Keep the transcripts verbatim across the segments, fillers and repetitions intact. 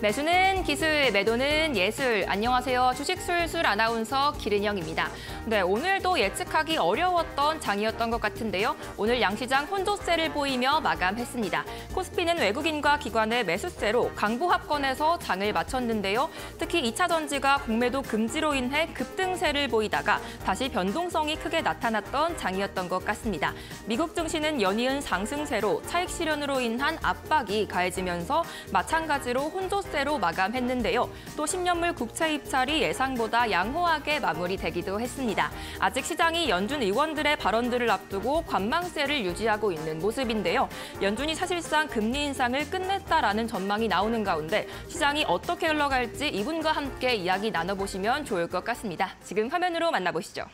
매수는 기술, 매도는 예술. 안녕하세요. 주식술술 아나운서 기른영입니다. 네, 오늘도 예측하기 어려웠던 장이었던 것 같은데요. 오늘 양시장 혼조세를 보이며 마감했습니다. 코스피는 외국인과 기관의 매수세로 강보합권에서 장을 마쳤는데요. 특히 이 차 전지가 공매도 금지로 인해 급등세를 보이다가 다시 변동성이 크게 나타났던 장이었던 것 같습니다. 미국 증시는 연이은 상승세로 차익 실현으로 인한 압박이 가해지면서 마찬가지로 혼조세로 마감했는데요. 또 십 년물 국채 입찰이 예상보다 양호하게 마무리되기도 했습니다. 아직 시장이 연준 의원들의 발언들을 앞두고 관망세를 유지하고 있는 모습인데요. 연준이 사실상 금리 인상을 끝냈다라는 전망이 나오는 가운데 시장이 어떻게 흘러갈지 이분과 함께 이야기 나눠보시면 좋을 것 같습니다. 지금 화면으로 만나보시죠.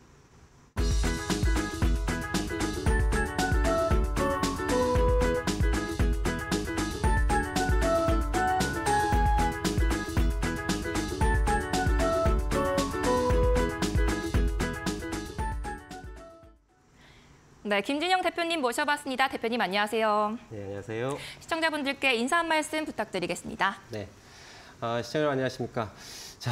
네, 김진영 대표님 모셔봤습니다. 대표님 안녕하세요. 네, 안녕하세요. 시청자분들께 인사 한 말씀 부탁드리겠습니다. 네, 어, 시청자 안녕하십니까. 자,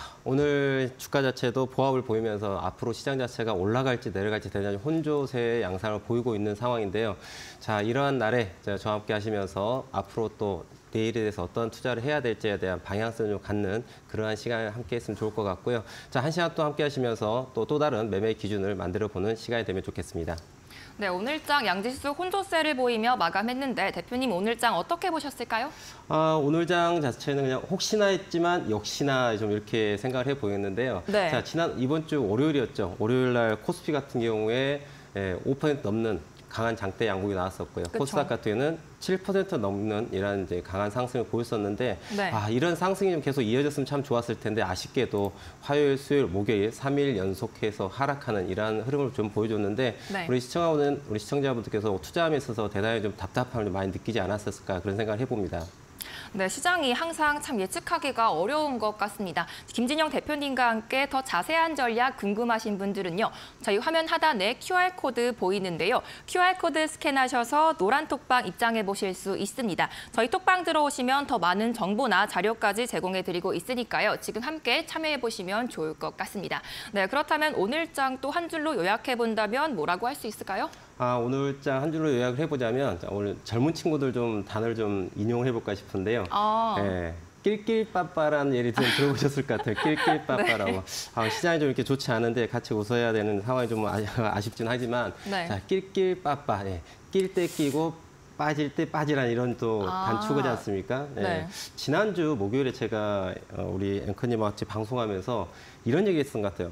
오늘 주가 자체도 보합을 보이면서 앞으로 시장 자체가 올라갈지 내려갈지 대단히 혼조세의 양상을 보이고 있는 상황인데요. 자, 이러한 날에 저와 함께 하시면서 앞으로 또 내일에 대해서 어떤 투자를 해야 될지에 대한 방향성을 좀 갖는 그러한 시간을 함께 했으면 좋을 것 같고요. 자, 한 시간 또 함께 하시면서 또, 또 다른 매매 기준을 만들어보는 시간이 되면 좋겠습니다. 네, 오늘장 양지수 혼조세를 보이며 마감했는데 대표님 오늘장 어떻게 보셨을까요? 아, 오늘장 자체는 그냥 혹시나 했지만 역시나 좀 이렇게 생각을 해 보였는데요. 네. 자, 지난 이번 주 월요일이었죠. 월요일 날 코스피 같은 경우에 오 퍼센트 넘는 강한 장대 양봉이 나왔었고요. 그쵸. 코스닥 같은 경우는 칠 퍼센트 넘는 이런 이제 강한 상승을 보였었는데 네. 아, 이런 상승이 좀 계속 이어졌으면 참 좋았을 텐데 아쉽게도 화요일, 수요일, 목요일 삼 일 연속해서 하락하는 이러한 흐름을 좀 보여줬는데 네. 우리 시청하는 우리 시청자분들께서 투자함에 있어서 대단히 좀 답답함을 많이 느끼지 않았을까 그런 생각을 해봅니다. 네, 시장이 항상 참 예측하기가 어려운 것 같습니다. 김진영 대표님과 함께 더 자세한 전략 궁금하신 분들은요. 저희 화면 하단에 큐알코드 보이는데요. 큐알코드 스캔하셔서 노란 톡방 입장해 보실 수 있습니다. 저희 톡방 들어오시면 더 많은 정보나 자료까지 제공해 드리고 있으니까요. 지금 함께 참여해 보시면 좋을 것 같습니다. 네, 그렇다면 오늘장 또 한 줄로 요약해 본다면 뭐라고 할 수 있을까요? 아, 오늘장 한 줄로 요약을 해보자면 자, 오늘 젊은 친구들 좀 단어를 좀 인용해볼까 싶은데요. 아. 예, 낄낄빠빠라는 예를 좀 들어보셨을 것 같아요. 낄낄빠빠라고. 네. 아, 시장이 좀 이렇게 좋지 않은데 같이 웃어야 되는 상황이 좀 아, 아쉽긴 하지만 네. 자, 낄낄빠빠. 예, 낄 때 끼고 빠질 때 빠지라는 이런 또 아. 단축이지 않습니까? 예. 네. 지난주 목요일에 제가 우리 앵커님과 같이 방송하면서 이런 얘기 했던 것 같아요.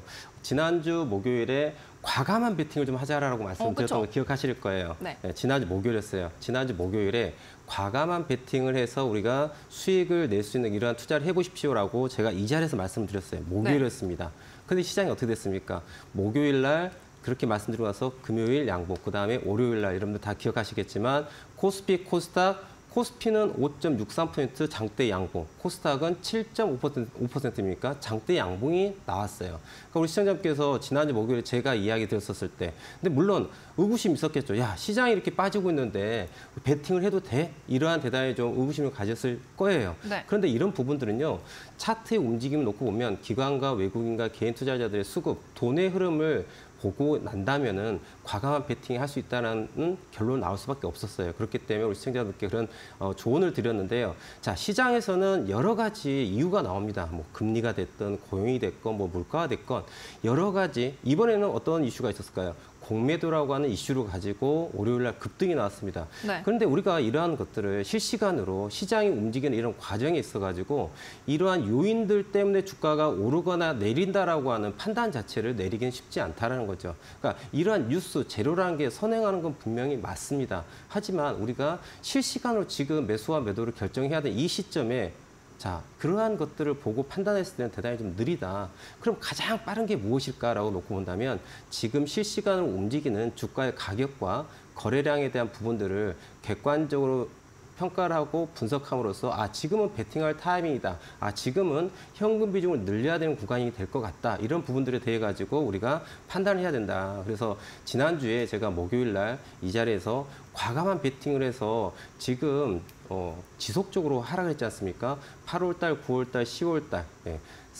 지난주 목요일에 과감한 베팅을 좀 하자라고 말씀드렸던 어, 거 기억하실 거예요. 네. 네, 지난주 목요일이었어요. 지난주 목요일에 과감한 베팅을 해서 우리가 수익을 낼 수 있는 이러한 투자를 해보십시오라고 제가 이 자리에서 말씀드렸어요. 목요일이었습니다. 그런데 시장이 어떻게 됐습니까? 목요일 날 그렇게 말씀드리고 나서 금요일 양봉, 그다음에 월요일 날 여러분들 다 기억하시겠지만 코스피, 코스닥, 코스피는 오 점 육삼 퍼센트 장대 양봉, 코스닥은 칠 점 오 퍼센트입니까? 장대 양봉이 나왔어요. 그러니까 우리 시청자분께서 지난주 목요일에 제가 이야기 드렸었을 때, 근데 물론 의구심이 있었겠죠. 야, 시장이 이렇게 빠지고 있는데 베팅을 해도 돼? 이러한 대단히 좀 의구심을 가졌을 거예요. 네. 그런데 이런 부분들은요, 차트의 움직임을 놓고 보면 기관과 외국인과 개인 투자자들의 수급, 돈의 흐름을 보고 난다면은 과감한 베팅을 할 수 있다는 결론 나올 수밖에 없었어요. 그렇기 때문에 우리 시청자분께 그런 어, 조언을 드렸는데요. 자, 시장에서는 여러 가지 이유가 나옵니다. 뭐 금리가 됐든 고용이 됐건 뭐 물가가 됐건 여러 가지. 이번에는 어떤 이슈가 있었을까요? 공매도라고 하는 이슈를 가지고 월요일 날 급등이 나왔습니다. 네. 그런데 우리가 이러한 것들을 실시간으로 시장이 움직이는 이런 과정에 있어가지고 이러한 요인들 때문에 주가가 오르거나 내린다라고 하는 판단 자체를 내리기는 쉽지 않다라는 거죠. 그러니까 이러한 뉴스, 재료라는 게 선행하는 건 분명히 맞습니다. 하지만 우리가 실시간으로 지금 매수와 매도를 결정해야 되는 이 시점에 자, 그러한 것들을 보고 판단했을 때는 대단히 좀 느리다. 그럼 가장 빠른 게 무엇일까라고 놓고 본다면 지금 실시간으로 움직이는 주가의 가격과 거래량에 대한 부분들을 객관적으로 평가를 하고 분석함으로써 아 지금은 베팅할 타이밍이다. 아 지금은 현금 비중을 늘려야 되는 구간이 될 것 같다. 이런 부분들에 대해 가지고 우리가 판단을 해야 된다. 그래서 지난주에 제가 목요일 날 이 자리에서 과감한 베팅을 해서 지금 어, 지속적으로 하락을 했지 않습니까? 팔월 달, 구월 달, 시월 달 예,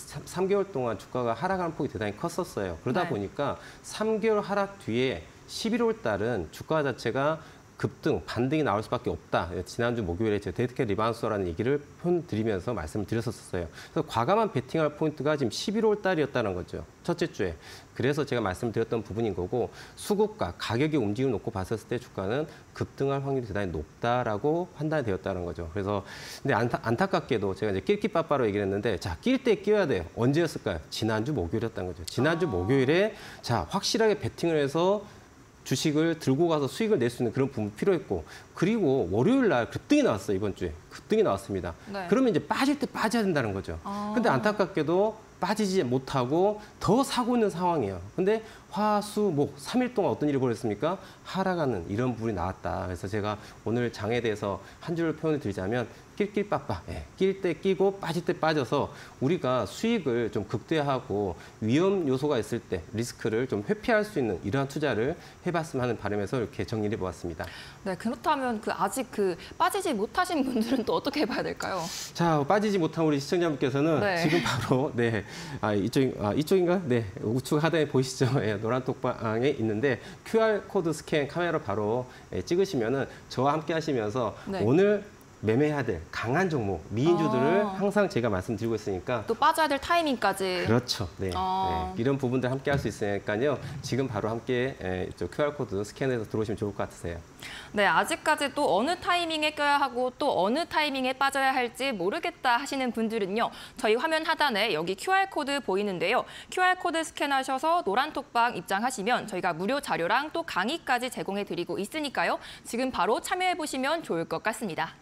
삼 개월 동안 주가가 하락하는 폭이 대단히 컸었어요. 그러다 네. 보니까 삼 개월 하락 뒤에 십일월 달은 주가 자체가 급등, 반등이 나올 수밖에 없다. 지난주 목요일에 제가 데이트캣 리바운스라는 얘기를 드리면서 말씀을 드렸었어요. 그래서 과감한 베팅할 포인트가 지금 십일월 달이었다는 거죠. 첫째 주에. 그래서 제가 말씀드렸던 부분인 거고 수급과 가격의 움직임을 놓고 봤을 때 주가는 급등할 확률이 대단히 높다라고 판단이 되었다는 거죠. 그래서 근데 안타, 안타깝게도 제가 이제 낄끼빠빠로 얘기를 했는데 자, 낄 때 끼워야 돼요. 언제였을까요? 지난주 목요일이었다는 거죠. 지난주 아. 목요일에 자, 확실하게 베팅을 해서 주식을 들고 가서 수익을 낼 수 있는 그런 부분이 필요했고 그리고 월요일 날 급등이 나왔어요. 이번 주에 급등이 나왔습니다. 네. 그러면 이제 빠질 때 빠져야 된다는 거죠. 아. 근데 안타깝게도 빠지지 못하고 더 사고 있는 상황이에요. 근데 화, 수, 목 삼 일 동안 어떤 일이 벌어졌습니까? 하락하는 이런 부분이 나왔다. 그래서 제가 오늘 장에 대해서 한 줄을 표현을 드리자면 낄낄빠빠. 예, 낄 때 끼고 빠질 때 빠져서 우리가 수익을 좀 극대화하고 위험 요소가 있을 때 리스크를 좀 회피할 수 있는 이러한 투자를 해봤으면 하는 바람에서 이렇게 정리를 해보았습니다. 네, 그렇다면 그 아직 그 빠지지 못하신 분들은 또 어떻게 해봐야 될까요? 자, 빠지지 못한 우리 시청자분께서는 네. 지금 바로 네, 아 이쪽 아 이쪽인가? 네, 우측 하단에 보이시죠? 예, 노란 톡방에 있는데 큐알 코드 스캔 카메라 바로 예, 찍으시면은 저와 함께 하시면서 네. 오늘 매매해야 될 강한 종목, 미인주들을 아. 항상 제가 말씀드리고 있으니까 또 빠져야 될 타이밍까지. 그렇죠. 네. 아. 네. 이런 부분들 함께 할 수 있으니까요. 지금 바로 함께 예, 이쪽 큐알 코드 스캔해서 들어오시면 좋을 것 같으세요. 네, 아직까지 또 어느 타이밍에 껴야 하고 또 어느 타이밍에 빠져야 할지 모르겠다 하시는 분들은요. 저희 화면 하단에 여기 큐알 코드 보이는데요. 큐알 코드 스캔하셔서 노란 톡방 입장하시면 저희가 무료 자료랑 또 강의까지 제공해 드리고 있으니까요. 지금 바로 참여해 보시면 좋을 것 같습니다.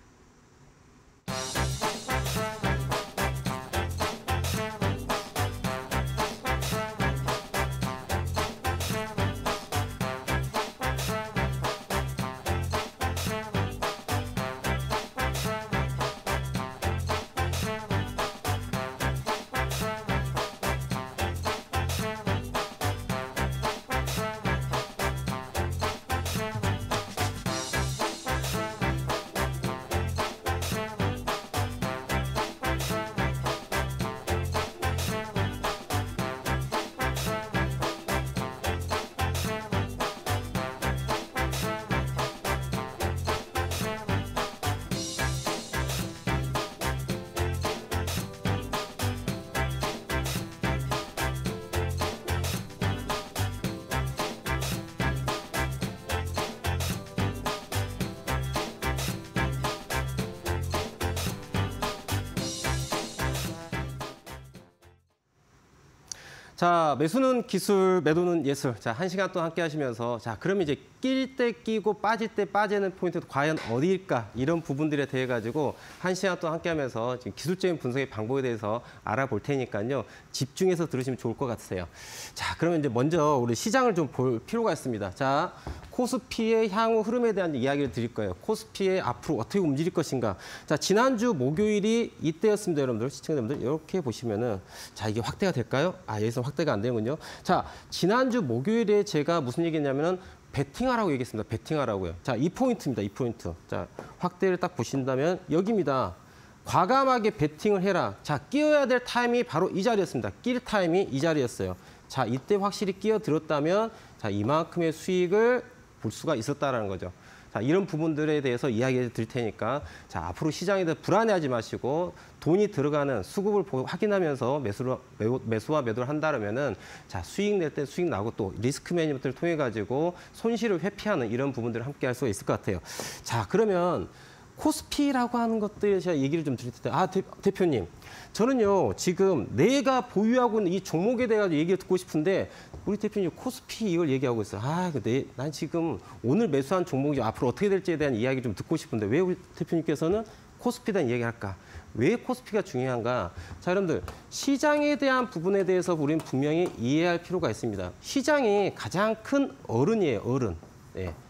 자, 매수는 기술, 매도는 예술. 자, 한 시간 동안 함께 하시면서 자, 그럼 이제 낄 때 끼고 빠질 때 빠지는 포인트 과연 어디일까? 이런 부분들에 대해 가지고 한 시간 동안 함께 하면서 지금 기술적인 분석의 방법에 대해서 알아볼 테니까요. 집중해서 들으시면 좋을 것 같으세요. 자, 그러면 이제 먼저 우리 시장을 좀 볼 필요가 있습니다. 자, 코스피의 향후 흐름에 대한 이야기를 드릴 거예요. 코스피의 앞으로 어떻게 움직일 것인가. 자, 지난주 목요일이 이때였습니다, 여러분들. 시청자분들. 이렇게 보시면은 자, 이게 확대가 될까요? 아, 여기서 확대가 안 되는군요. 자, 지난주 목요일에 제가 무슨 얘기했냐면은 베팅하라고 얘기했습니다. 베팅하라고요. 자, 이 포인트입니다. 이 포인트. 자, 확대를 딱 보신다면 여기입니다. 과감하게 베팅을 해라. 자, 끼어야 될 타임이 바로 이 자리였습니다. 낄 타임이 이 자리였어요. 자, 이때 확실히 끼어들었다면 자, 이만큼의 수익을 볼 수가 있었다라는 거죠. 자, 이런 부분들에 대해서 이야기해 드릴 테니까 자, 앞으로 시장에 대해 불안해하지 마시고 돈이 들어가는 수급을 보, 확인하면서 매수를, 매수와 매도를 한다면은 자, 수익 낼 때 수익 나고 또 리스크 매니지먼트를 통해 가지고 손실을 회피하는 이런 부분들을 함께 할 수가 있을 것 같아요. 자, 그러면 코스피라고 하는 것들 제가 얘기를 좀 드릴 텐데, 아, 대, 대표님, 저는요, 지금 내가 보유하고 있는 이 종목에 대해서 얘기를 듣고 싶은데, 우리 대표님 코스피 이걸 얘기하고 있어요. 아, 내, 난 지금 오늘 매수한 종목이 앞으로 어떻게 될지에 대한 이야기 좀 듣고 싶은데, 왜 우리 대표님께서는 코스피에 대한 이야기를 할까? 왜 코스피가 중요한가? 자, 여러분들, 시장에 대한 부분에 대해서 우리는 분명히 이해할 필요가 있습니다. 시장이 가장 큰 어른이에요, 어른. 예.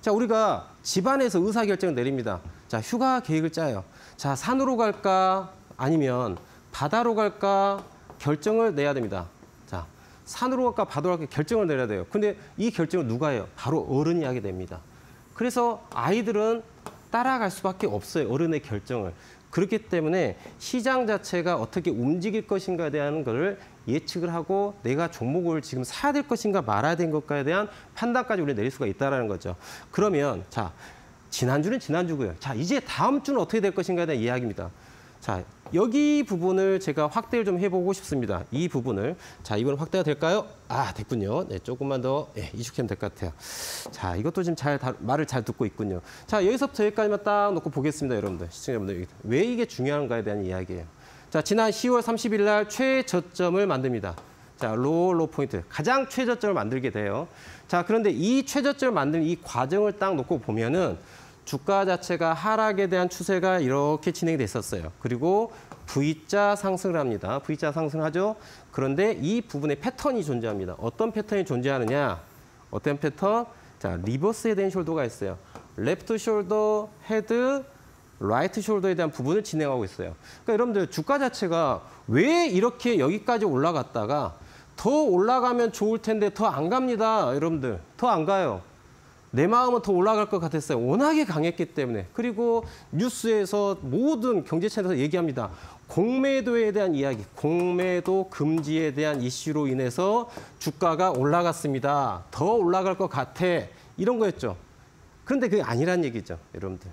자, 우리가 집안에서 의사결정을 내립니다. 자, 휴가 계획을 짜요. 자, 산으로 갈까 아니면 바다로 갈까 결정을 내야 됩니다. 자, 산으로 갈까 바다로 갈까 결정을 내려야 돼요. 근데 이 결정을 누가 해요? 바로 어른이 하게 됩니다. 그래서 아이들은 따라갈 수밖에 없어요. 어른의 결정을. 그렇기 때문에 시장 자체가 어떻게 움직일 것인가에 대한 것을 예측을 하고 내가 종목을 지금 사야 될 것인가 말아야 될 것인가에 대한 판단까지 우리가 내릴 수가 있다는 거죠. 그러면 자, 지난주는 지난주고요. 자, 이제 다음 주는 어떻게 될 것인가에 대한 이야기입니다. 자, 여기 부분을 제가 확대를 좀 해보고 싶습니다. 이 부분을. 자, 이건 확대가 될까요? 아, 됐군요. 네, 조금만 더 네, 이식하면 될 것 같아요. 자, 이것도 지금 잘, 다, 말을 잘 듣고 있군요. 자, 여기서부터 여기까지만 딱 놓고 보겠습니다, 여러분들. 시청자분들. 왜 이게 중요한가에 대한 이야기예요. 자, 지난 시월 삼십일 날 최저점을 만듭니다. 자, 로우, 로우 포인트. 가장 최저점을 만들게 돼요. 자, 그런데 이 최저점을 만드는 이 과정을 딱 놓고 보면은 주가 자체가 하락에 대한 추세가 이렇게 진행이 됐었어요. 그리고 V자 상승을 합니다. V자 상승하죠. 그런데 이 부분에 패턴이 존재합니다. 어떤 패턴이 존재하느냐? 어떤 패턴? 자, 리버스 헤드 앤 숄더가 있어요. 레프트 숄더, 헤드, 라이트 숄더에 대한 부분을 진행하고 있어요. 그러니까 여러분들 주가 자체가 왜 이렇게 여기까지 올라갔다가 더 올라가면 좋을 텐데 더 안 갑니다. 여러분들. 더 안 가요. 내 마음은 더 올라갈 것 같았어요. 워낙에 강했기 때문에. 그리고 뉴스에서 모든 경제 채널에서 얘기합니다. 공매도에 대한 이야기, 공매도 금지에 대한 이슈로 인해서 주가가 올라갔습니다. 더 올라갈 것 같아. 이런 거였죠. 그런데 그게 아니란 얘기죠, 여러분들.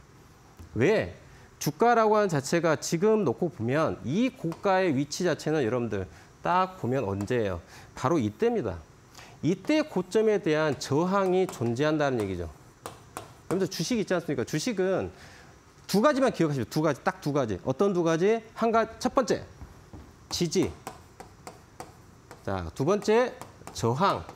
왜? 주가라고 하는 자체가 지금 놓고 보면 이 고가의 위치 자체는 여러분들 딱 보면 언제예요? 바로 이때입니다. 이때 고점에 대한 저항이 존재한다는 얘기죠. 여러분들 주식 있지 않습니까? 주식은 두 가지만 기억하시죠. 두 가지, 딱 두 가지. 어떤 두 가지? 한 가지, 첫 번째, 지지. 자, 두 번째, 저항.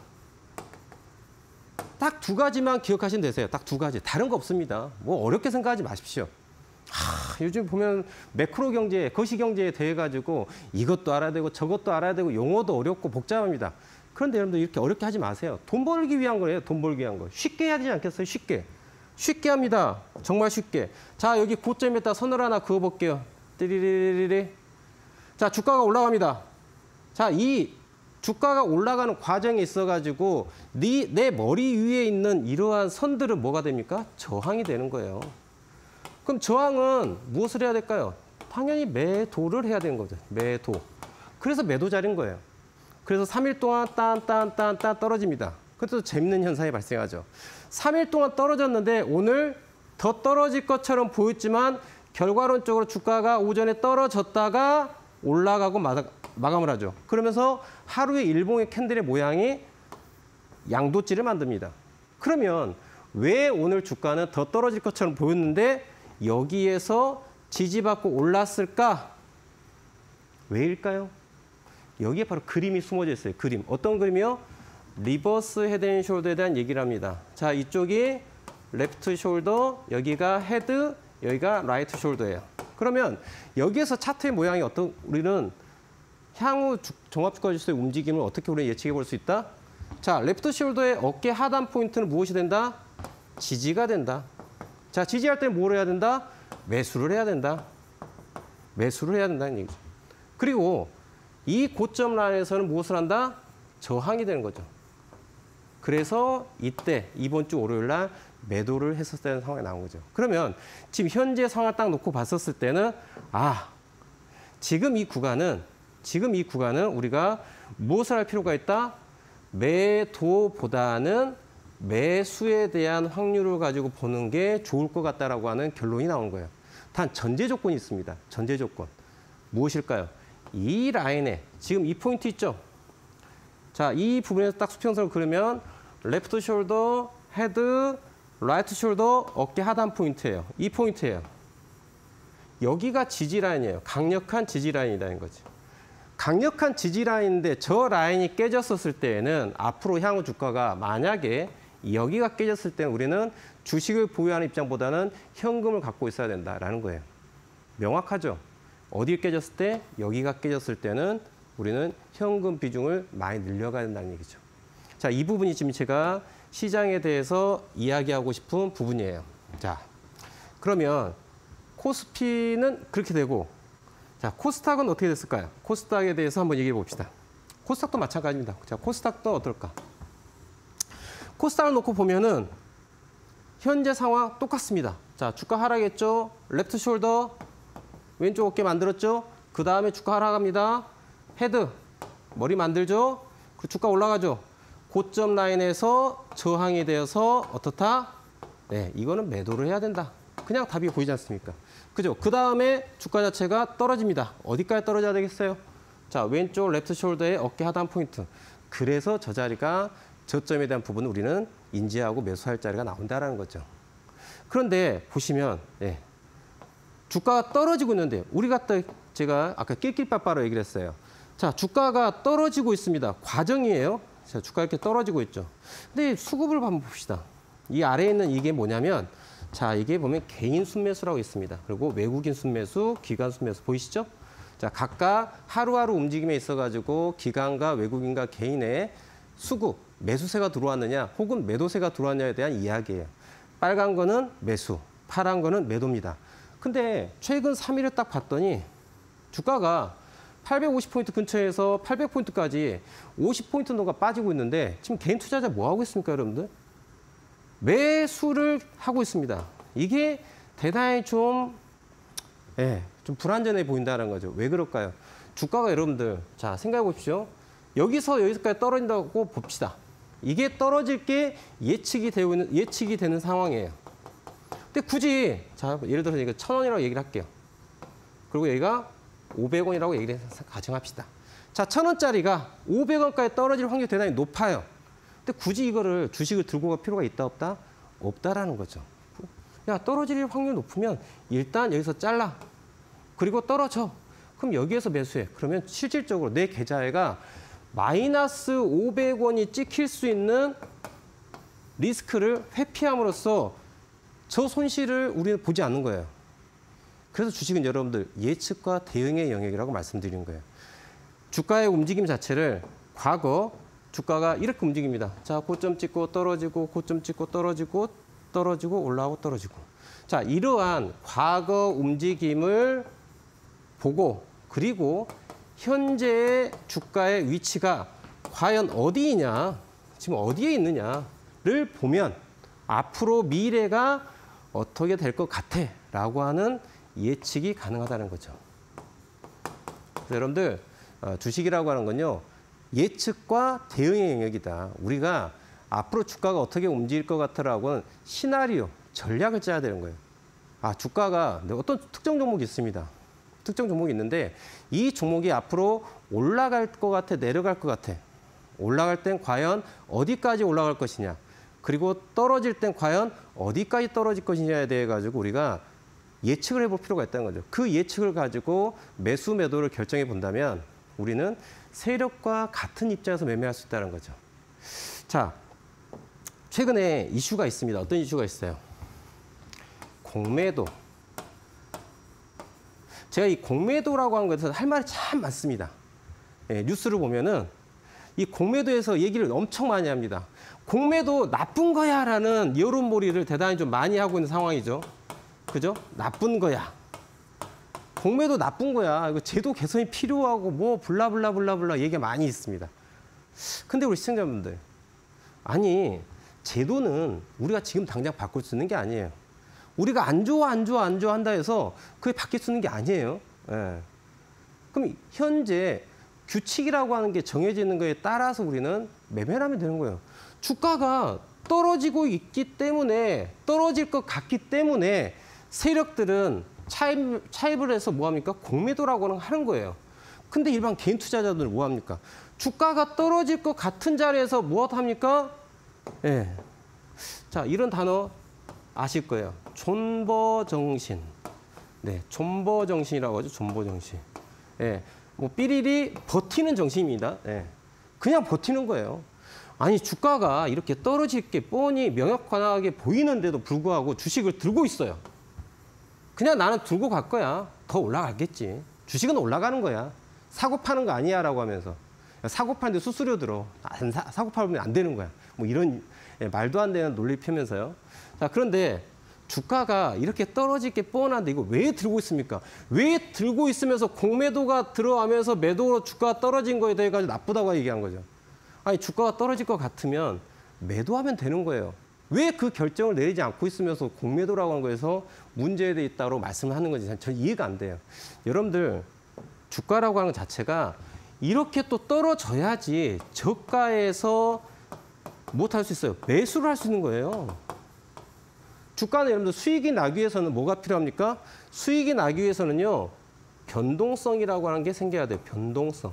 딱 두 가지만 기억하시면 되세요. 딱 두 가지. 다른 거 없습니다. 뭐 어렵게 생각하지 마십시오. 하, 요즘 보면 매크로 경제, 거시 경제에 대해 가지고 이것도 알아야 되고 저것도 알아야 되고 용어도 어렵고 복잡합니다. 그런데 여러분들 이렇게 어렵게 하지 마세요. 돈 벌기 위한 거예요. 돈 벌기 위한 거. 쉽게 해야 되지 않겠어요? 쉽게. 쉽게 합니다. 정말 쉽게. 자, 여기 고점에다 선을 하나 그어볼게요. 띠리리리리. 자, 주가가 올라갑니다. 자, 이 주가가 올라가는 과정에 있어가지고 네, 내 머리 위에 있는 이러한 선들은 뭐가 됩니까? 저항이 되는 거예요. 그럼 저항은 무엇을 해야 될까요? 당연히 매도를 해야 되는 거죠. 매도. 그래서 매도 자리인 거예요. 그래서 삼 일 동안 딴, 딴, 딴, 딴 떨어집니다. 그것도 재밌는 현상이 발생하죠. 삼 일 동안 떨어졌는데 오늘 더 떨어질 것처럼 보였지만 결과론적으로 주가가 오전에 떨어졌다가 올라가고 마감을 하죠. 그러면서 하루의 일봉의 캔들의 모양이 양도찌를 만듭니다. 그러면 왜 오늘 주가는 더 떨어질 것처럼 보였는데 여기에서 지지받고 올랐을까? 왜일까요? 여기에 바로 그림이 숨어져 있어요. 그림. 어떤 그림이요? 리버스 헤드 앤 숄더에 대한 얘기를 합니다. 자, 이쪽이 레프트 숄더, 여기가 헤드, 여기가 라이트 숄더예요. 그러면 여기에서 차트의 모양이 어떤, 우리는 향후 종합주가지수의 움직임을 어떻게 우리는 예측해 볼 수 있다? 자, 레프트 숄더의 어깨 하단 포인트는 무엇이 된다? 지지가 된다. 자, 지지할 때는 뭘 해야 된다? 매수를 해야 된다. 매수를 해야 된다는 얘기죠. 그리고 이 고점 라인에서는 무엇을 한다? 저항이 되는 거죠. 그래서 이때 이번 주 월요일 날 매도를 했었다는 상황이 나온 거죠. 그러면 지금 현재 상황을 딱 놓고 봤었을 때는 아, 지금 이 구간은 지금 이 구간은 우리가 무엇을 할 필요가 있다? 매도보다는 매수에 대한 확률을 가지고 보는 게 좋을 것 같다라고 하는 결론이 나온 거예요. 단 전제 조건이 있습니다. 전제 조건. 무엇일까요? 이 라인에 지금 이 포인트 있죠? 자, 이 부분에서 딱 수평선을 그리면 레프트 숄더, 헤드, 라이트 숄더, 어깨 하단 포인트예요. 이 포인트예요. 여기가 지지 라인이에요. 강력한 지지 라인이라는 거지. 강력한 지지 라인인데 저 라인이 깨졌었을 때에는 앞으로 향후 주가가 만약에 여기가 깨졌을 때 우리는 주식을 보유하는 입장보다는 현금을 갖고 있어야 된다라는 거예요. 명확하죠? 어디 깨졌을 때? 여기가 깨졌을 때는 우리는 현금 비중을 많이 늘려가야 된다는 얘기죠. 자, 이 부분이 지금 제가 시장에 대해서 이야기하고 싶은 부분이에요. 자, 그러면 코스피는 그렇게 되고, 자, 코스닥은 어떻게 됐을까요? 코스닥에 대해서 한번 얘기해 봅시다. 코스닥도 마찬가지입니다. 자, 코스닥도 어떨까? 코스닥을 놓고 보면은 현재 상황 똑같습니다. 자, 주가 하락했죠? 레프트 숄더, 왼쪽 어깨 만들었죠? 그 다음에 주가 하락합니다. 헤드, 머리 만들죠? 그 주가 올라가죠? 고점 라인에서 저항이 되어서 어떻다? 네, 이거는 매도를 해야 된다. 그냥 답이 보이지 않습니까? 그죠? 그 다음에 주가 자체가 떨어집니다. 어디까지 떨어져야 되겠어요? 자, 왼쪽 레프트 숄더의 어깨 하단 포인트. 그래서 저 자리가 저점에 대한 부분을 우리는 인지하고 매수할 자리가 나온다는 거죠. 그런데 보시면 네, 주가가 떨어지고 있는데 우리가 또 제가 아까 낄낄빠빠로 얘기를 했어요. 자, 주가가 떨어지고 있습니다. 과정이에요. 자, 주가 이렇게 떨어지고 있죠. 근데 수급을 한번 봅시다. 이 아래에 있는 이게 뭐냐면 자, 이게 보면 개인 순매수라고 있습니다. 그리고 외국인 순매수, 기관 순매수 보이시죠? 자, 각각 하루하루 움직임에 있어가지고 기관과 외국인과 개인의 수급, 매수세가 들어왔느냐 혹은 매도세가 들어왔냐에 대한 이야기예요. 빨간 거는 매수, 파란 거는 매도입니다. 근데 최근 삼 일을 딱 봤더니 주가가 팔백오십 포인트 근처에서 팔백 포인트까지 오십 포인트 정도가 빠지고 있는데 지금 개인 투자자 뭐 하고 있습니까, 여러분들? 매수를 하고 있습니다. 이게 대단히 좀, 예, 좀 불안전해 보인다는 거죠. 왜 그럴까요? 주가가 여러분들, 자, 생각해 보십시오. 여기서 여기서까지 떨어진다고 봅시다. 이게 떨어질 게 예측이 되는, 예측이 되는 상황이에요. 근데 굳이, 자, 예를 들어서 이거 천 원이라고 얘기를 할게요. 그리고 여기가 오백 원이라고 얘기를 해서 가정합시다. 자, 천 원짜리가 오백 원까지 떨어질 확률이 대단히 높아요. 근데 굳이 이거를 주식을 들고 갈 필요가 있다 없다? 없다라는 거죠. 야, 떨어질 확률이 높으면 일단 여기서 잘라. 그리고 떨어져. 그럼 여기에서 매수해. 그러면 실질적으로 내 계좌에가 마이너스 오백 원이 찍힐 수 있는 리스크를 회피함으로써 저 손실을 우리는 보지 않는 거예요. 그래서 주식은 여러분들 예측과 대응의 영역이라고 말씀드리는 거예요. 주가의 움직임 자체를 과거 주가가 이렇게 움직입니다. 자, 고점 찍고 떨어지고 고점 찍고 떨어지고 떨어지고 올라오고 떨어지고. 자, 이러한 과거 움직임을 보고 그리고 현재의 주가의 위치가 과연 어디이냐, 지금 어디에 있느냐를 보면 앞으로 미래가 어떻게 될 것 같아라고 하는 예측이 가능하다는 거죠. 그래서 여러분들 주식이라고 하는 건요. 예측과 대응의 영역이다. 우리가 앞으로 주가가 어떻게 움직일 것 같아라고는 시나리오, 전략을 짜야 되는 거예요. 아, 주가가 어떤 특정 종목이 있습니다. 특정 종목이 있는데 이 종목이 앞으로 올라갈 것 같아, 내려갈 것 같아. 올라갈 땐 과연 어디까지 올라갈 것이냐. 그리고 떨어질 땐 과연 어디까지 떨어질 것이냐에 대해 가지고 우리가 예측을 해볼 필요가 있다는 거죠. 그 예측을 가지고 매수, 매도를 결정해 본다면 우리는 세력과 같은 입장에서 매매할 수 있다는 거죠. 자, 최근에 이슈가 있습니다. 어떤 이슈가 있어요? 공매도. 제가 이 공매도라고 하는 것에서 할 말이 참 많습니다. 예, 뉴스를 보면은 이 공매도에서 얘기를 엄청 많이 합니다. 공매도 나쁜 거야라는 여론몰이를 대단히 좀 많이 하고 있는 상황이죠. 그죠? 나쁜 거야. 공매도 나쁜 거야. 이거 제도 개선이 필요하고 뭐 블라블라 블라블라 얘기가 많이 있습니다. 근데 우리 시청자분들, 아니 제도는 우리가 지금 당장 바꿀 수 있는 게 아니에요. 우리가 안 좋아 안 좋아 안 좋아 한다 해서 그게 바뀔 수 있는 게 아니에요. 예. 그럼 현재 규칙이라고 하는 게 정해지는 거에 따라서 우리는 매매를 하면 되는 거예요. 주가가 떨어지고 있기 때문에, 떨어질 것 같기 때문에 세력들은 차입, 차입을 해서 뭐합니까? 공매도라고 하는 거예요. 근데 일반 개인 투자자들은 뭐합니까? 주가가 떨어질 것 같은 자리에서 무엇합니까? 예. 자, 이런 단어 아실 거예요. 존버정신. 네, 존버정신이라고 하죠. 존버정신. 예. 뭐 삐리리 버티는 정신입니다. 예. 그냥 버티는 거예요. 아니 주가가 이렇게 떨어질 게 뻔히 명확하게 보이는데도 불구하고 주식을 들고 있어요. 그냥 나는 들고 갈 거야. 더 올라가겠지. 주식은 올라가는 거야. 사고 파는 거 아니야 라고 하면서. 사고 파는데 수수료 들어. 안 사, 사고 팔면 안 되는 거야. 뭐 이런 예, 말도 안 되는 논리 펴면서요. 자, 그런데 주가가 이렇게 떨어질 게 뻔한데 이거 왜 들고 있습니까? 왜 들고 있으면서 공매도가 들어가면서 매도로 주가가 떨어진 거에 대해 가지고 나쁘다고 얘기한 거죠. 아니, 주가가 떨어질 것 같으면 매도하면 되는 거예요. 왜 그 결정을 내리지 않고 있으면서 공매도라고 하는 거에서 문제돼 있다고 말씀을 하는 건지 전 이해가 안 돼요. 여러분들, 주가라고 하는 것 자체가 이렇게 또 떨어져야지 저가에서 못할 수 있어요. 매수를 할 수 있는 거예요. 주가는 여러분들 수익이 나기 위해서는 뭐가 필요합니까? 수익이 나기 위해서는요, 변동성이라고 하는 게 생겨야 돼요. 변동성.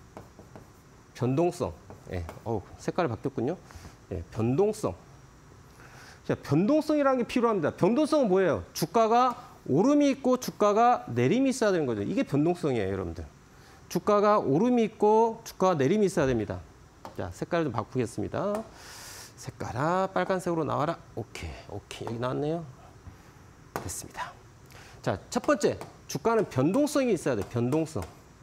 변동성. 예, 어우, 색깔이 바뀌었군요. 예, 변동성. 자, 변동성이라는 게 필요합니다. 변동성은 뭐예요? 주가가 오름이 있고 주가가 내림이 있어야 되는 거죠. 이게 변동성이에요, 여러분들. 주가가 오름이 있고 주가가 내림이 있어야 됩니다. 자, 색깔 좀 바꾸겠습니다. 색깔아, 빨간색으로 나와라. 오케이, 오케이. 여기 나왔네요. 됐습니다. 자, 첫 번째, 주가는 변동성이 있어야 돼요. 변동성.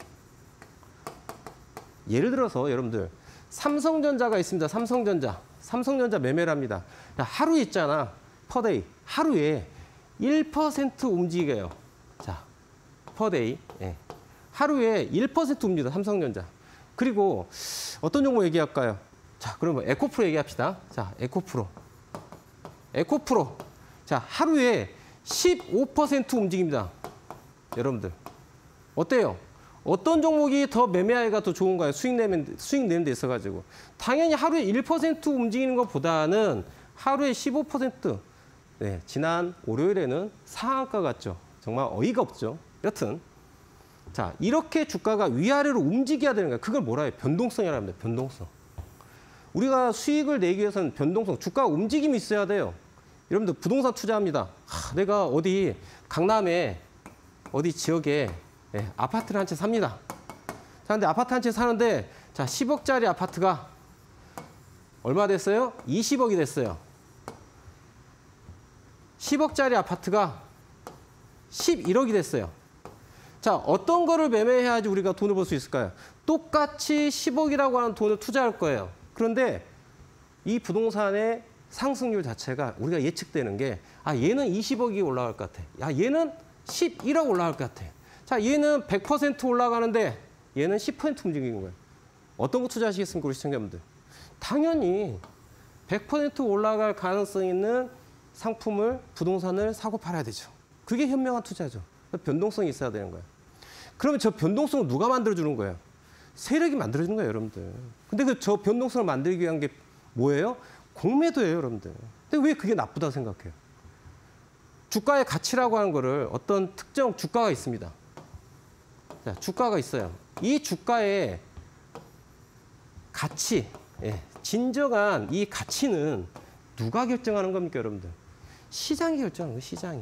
예를 들어서 여러분들, 삼성전자가 있습니다. 삼성전자. 삼성전자 매매를 합니다. 하루 있잖아. 퍼데이. 하루에 일 퍼센트 움직여요. 자, 퍼데이. 예. 하루에 일 퍼센트 움직여요. 삼성전자. 그리고 어떤 종목 얘기할까요? 자, 그러면 에코프로 얘기합시다. 자, 에코프로. 에코프로. 자, 하루에 십오 퍼센트 움직입니다. 여러분들. 어때요? 어떤 종목이 더 매매하기가 더 좋은가요? 수익 내면, 수익 내는 데 있어가지고. 당연히 하루에 일 퍼센트 움직이는 것보다는 하루에 십오 퍼센트. 네, 지난 월요일에는 상한가 같죠. 정말 어이가 없죠. 여튼. 자, 이렇게 주가가 위아래로 움직여야 되는 거예요. 그걸 뭐라 해요? 변동성이라고 합니다. 변동성. 우리가 수익을 내기 위해서는 변동성, 주가 움직임이 있어야 돼요. 여러분들 부동산 투자합니다. 하, 내가 어디 강남에 어디 지역에 예, 아파트를 한 채 삽니다. 자, 근데 아파트 한 채 사는데 자, 십억짜리 아파트가 얼마 됐어요? 이십억이 됐어요. 십억짜리 아파트가 십일억이 됐어요. 자, 어떤 거를 매매해야지 우리가 돈을 벌 수 있을까요? 똑같이 십억이라고 하는 돈을 투자할 거예요. 그런데 이 부동산의 상승률 자체가 우리가 예측되는 게, 아, 얘는 이십억이 올라갈 것 같아. 야, 얘는 십일억 올라갈 것 같아. 자, 얘는 백 퍼센트 올라가는데 얘는 십 퍼센트 움직이는 거예요. 어떤 거 투자하시겠습니까, 우리 시청자분들? 당연히 백 퍼센트 올라갈 가능성 있는 상품을, 부동산을 사고 팔아야 되죠. 그게 현명한 투자죠. 변동성이 있어야 되는 거예요. 그러면 저 변동성을 누가 만들어주는 거예요? 세력이 만들어주는 거예요, 여러분들. 근데 그 저 변동성을 만들기 위한 게 뭐예요? 공매도예요, 여러분들. 근데 왜 그게 나쁘다고 생각해요? 주가의 가치라고 하는 거를 어떤 특정 주가가 있습니다. 자, 주가가 있어요. 이 주가의 가치, 예, 진정한 이 가치는 누가 결정하는 겁니까, 여러분들? 시장이 결정하는 거예요, 시장이.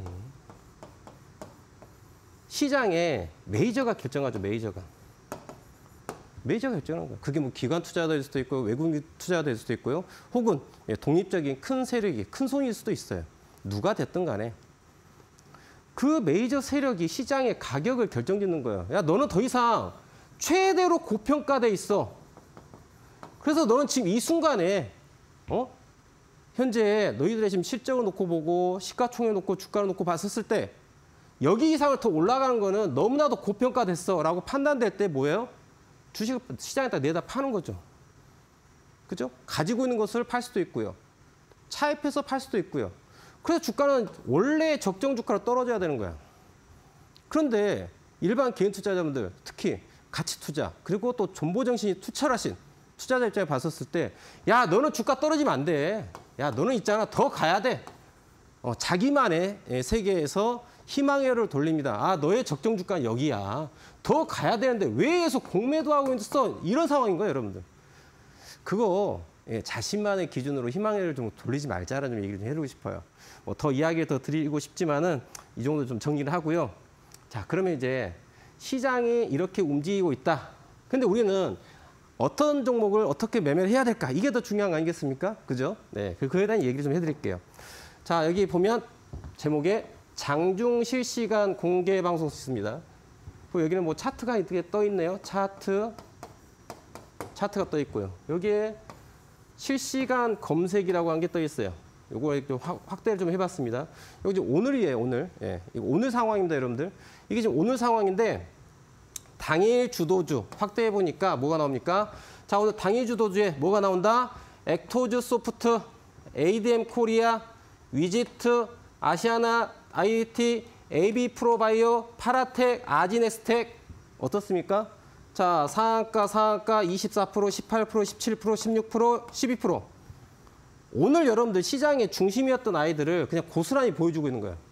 시장에 메이저가 결정하죠, 메이저가. 메이저가 결정하는 거예요. 그게 뭐 기관 투자가 될 수도 있고 외국인 투자가 될 수도 있고요. 혹은 독립적인 큰 세력이, 큰 손일 수도 있어요. 누가 됐든 간에. 그 메이저 세력이 시장의 가격을 결정짓는 거예요. 야, 너는 더 이상 최대로 고평가돼 있어. 그래서 너는 지금 이 순간에 어? 현재 너희들의 지금 실적을 놓고 보고 시가총액 놓고 주가를 놓고 봤었을 때 여기 이상을 더 올라가는 거는 너무나도 고평가됐어 라고 판단될 때 뭐예요? 주식 시장에다 내다 파는 거죠. 그죠? 가지고 있는 것을 팔 수도 있고요. 차입해서 팔 수도 있고요. 그래서 주가는 원래 적정 주가로 떨어져야 되는 거야. 그런데 일반 개인 투자자분들, 특히 가치 투자, 그리고 또 존보정신이 투철하신 투자자 입장에 봤었을 때, 야, 너는 주가 떨어지면 안 돼. 야, 너는 있잖아. 더 가야 돼. 어, 자기만의 세계에서 희망회로를 돌립니다. 아, 너의 적정 주가는 여기야. 더 가야 되는데 왜 계속 공매도하고 있어? 이런 상황인 거예요, 여러분들. 그거 예, 자신만의 기준으로 희망회를 좀 돌리지 말자라는 좀 얘기를 좀 해드리고 싶어요. 뭐 더 이야기를 더 드리고 싶지만은 이 정도 좀 정리를 하고요. 자, 그러면 이제 시장이 이렇게 움직이고 있다. 근데 우리는 어떤 종목을 어떻게 매매를 해야 될까? 이게 더 중요한 거 아니겠습니까? 그죠? 네, 그거에 대한 얘기를 좀 해드릴게요. 자, 여기 보면 제목에 장중 실시간 공개 방송 있습니다. 여기는 뭐 차트가 이렇게 떠 있네요. 차트, 차트가 떠 있고요. 여기에 실시간 검색이라고 한 게 떠 있어요. 요거 좀 확대를 좀 해봤습니다. 여기 지금 오늘이에요, 오늘. 예, 이거 오늘 상황입니다, 여러분들. 이게 지금 오늘 상황인데 당일 주도주 확대해 보니까 뭐가 나옵니까? 자, 오늘 당일 주도주에 뭐가 나온다? 액토즈 소프트, 에이디엠 코리아, 위지트, 아시아나 아이오티, 에이비 프로바이오, 파라텍, 아지네스텍 어떻습니까? 자, 상한가, 상한가 이십사 퍼센트, 십팔 퍼센트, 십칠 퍼센트, 십육 퍼센트, 십이 퍼센트. 오늘 여러분들 시장의 중심이었던 아이들을 그냥 고스란히 보여주고 있는 거예요.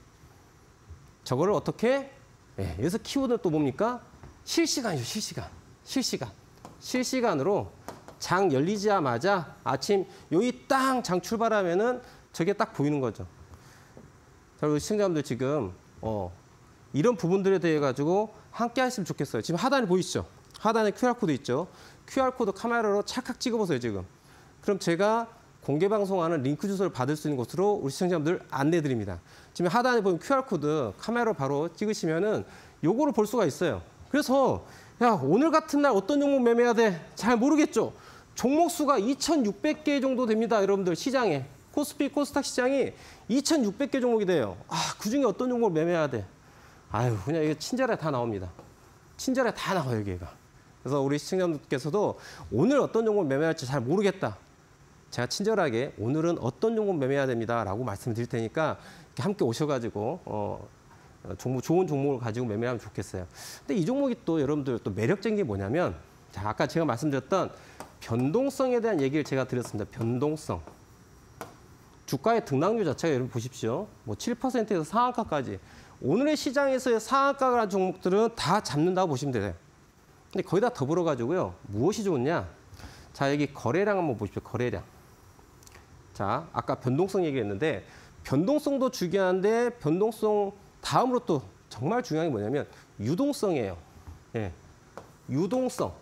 저거를 어떻게? 예, 여기서 키워드는 또 뭡니까? 실시간이죠, 실시간. 실시간. 실시간으로 장 열리자마자 아침 여기 딱 장 출발하면은 저게 딱 보이는 거죠. 자, 우리 시청자분들 지금 어, 이런 부분들에 대해 가지고 함께 하셨으면 좋겠어요. 지금 하단에 보이시죠? 하단에 큐알코드 있죠? 큐알코드 카메라로 찰칵 찍어보세요, 지금. 그럼 제가 공개 방송하는 링크 주소를 받을 수 있는 곳으로 우리 시청자분들 안내드립니다. 지금 하단에 보면 큐알코드 카메라로 바로 찍으시면은 요거를 볼 수가 있어요. 그래서 야, 오늘 같은 날 어떤 종목 매매해야 돼? 잘 모르겠죠? 종목 수가 이천육백 개 정도 됩니다, 여러분들 시장에. 코스피, 코스닥 시장이 이천육백 개 종목이 돼요. 아, 그중에 어떤 종목을 매매해야 돼? 아유, 그냥 이게 친절하게 다 나옵니다. 친절하게 다 나와요, 여기가. 그래서 우리 시청자분들께서도 오늘 어떤 종목을 매매할지 잘 모르겠다. 제가 친절하게 오늘은 어떤 종목 매매해야 됩니다라고 말씀드릴 테니까 함께 오셔가지고 어, 종목, 좋은 종목을 가지고 매매하면 좋겠어요. 근데 이 종목이 또 여러분들 또 매력적인 게 뭐냐면, 자, 아까 제가 말씀드렸던 변동성에 대한 얘기를 제가 드렸습니다. 변동성. 주가의 등락률 자체가 여러분 보십시오. 뭐 칠 퍼센트에서 상한가까지. 오늘의 시장에서의 상한가를 한 종목들은 다 잡는다고 보시면 돼요. 근데 거기다 더불어 가지고요. 무엇이 좋냐? 자, 여기 거래량 한번 보십시오. 거래량. 자, 아까 변동성 얘기했는데 변동성도 중요한데 변동성 다음으로 또 정말 중요한 게 뭐냐면 유동성이에요. 예. 유동성.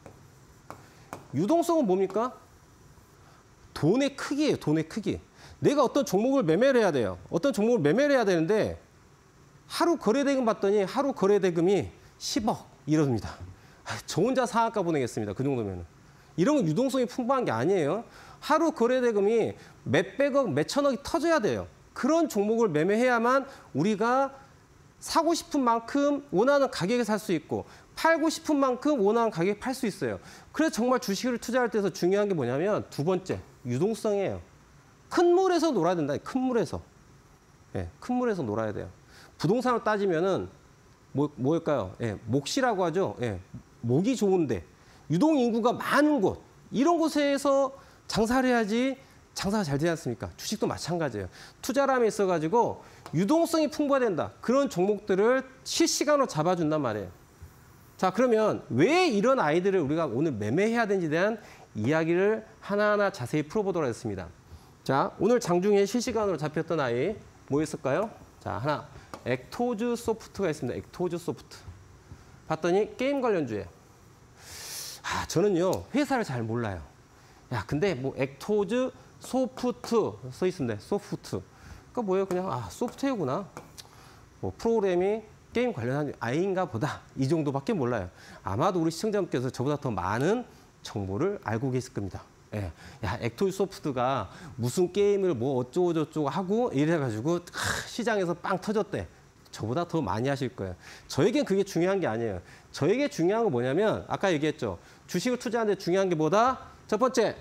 유동성은 뭡니까? 돈의 크기예요. 돈의 크기. 내가 어떤 종목을 매매를 해야 돼요. 어떤 종목을 매매를 해야 되는데 하루 거래대금 봤더니 하루 거래대금이 십억 이럽니다. 저 혼자 상한가 보내겠습니다. 그 정도면. 이런 건 유동성이 풍부한 게 아니에요. 하루 거래대금이 몇백억, 몇천억이 터져야 돼요. 그런 종목을 매매해야만 우리가 사고 싶은 만큼 원하는 가격에 살 수 있고 팔고 싶은 만큼 원하는 가격에 팔 수 있어요. 그래서 정말 주식을 투자할 때서 중요한 게 뭐냐면 두 번째, 유동성이에요. 큰 물에서 놀아야 된다. 큰 물에서. 예, 큰 물에서 놀아야 돼요. 부동산을 따지면은 뭐, 뭘까요? 예, 몫이라고 하죠. 예, 목이 좋은데 유동 인구가 많은 곳, 이런 곳에서 장사를 해야지 장사가 잘 되지 않습니까? 주식도 마찬가지예요. 투자람에 있어가지고 유동성이 풍부해야 된다. 그런 종목들을 실시간으로 잡아준단 말이에요. 자, 그러면 왜 이런 아이들을 우리가 오늘 매매해야 되는지에 대한 이야기를 하나하나 자세히 풀어보도록 하겠습니다. 자, 오늘 장중에 실시간으로 잡혔던 아이 뭐였을까요? 자, 하나, 액토즈 소프트가 있습니다. 액토즈 소프트. 봤더니 게임 관련주예요. 아, 저는요 회사를 잘 몰라요. 야, 근데 뭐 액토즈 소프트 써 있습니다. 소프트. 그러니까 뭐예요? 그냥 아, 소프트웨어구나. 뭐 프로그래밍 게임 관련한 아이인가 보다. 이 정도밖에 몰라요. 아마도 우리 시청자분께서 저보다 더 많은 정보를 알고 계실 겁니다. 예. 야, 액토즈 소프트가 무슨 게임을 뭐 어쩌고 저쩌고 하고 이래가지고 아, 시장에서 빵 터졌대. 저보다 더 많이 하실 거예요. 저에겐 그게 중요한 게 아니에요. 저에게 중요한 건 뭐냐면 아까 얘기했죠. 주식을 투자하는데 중요한 게 뭐다? 첫 번째,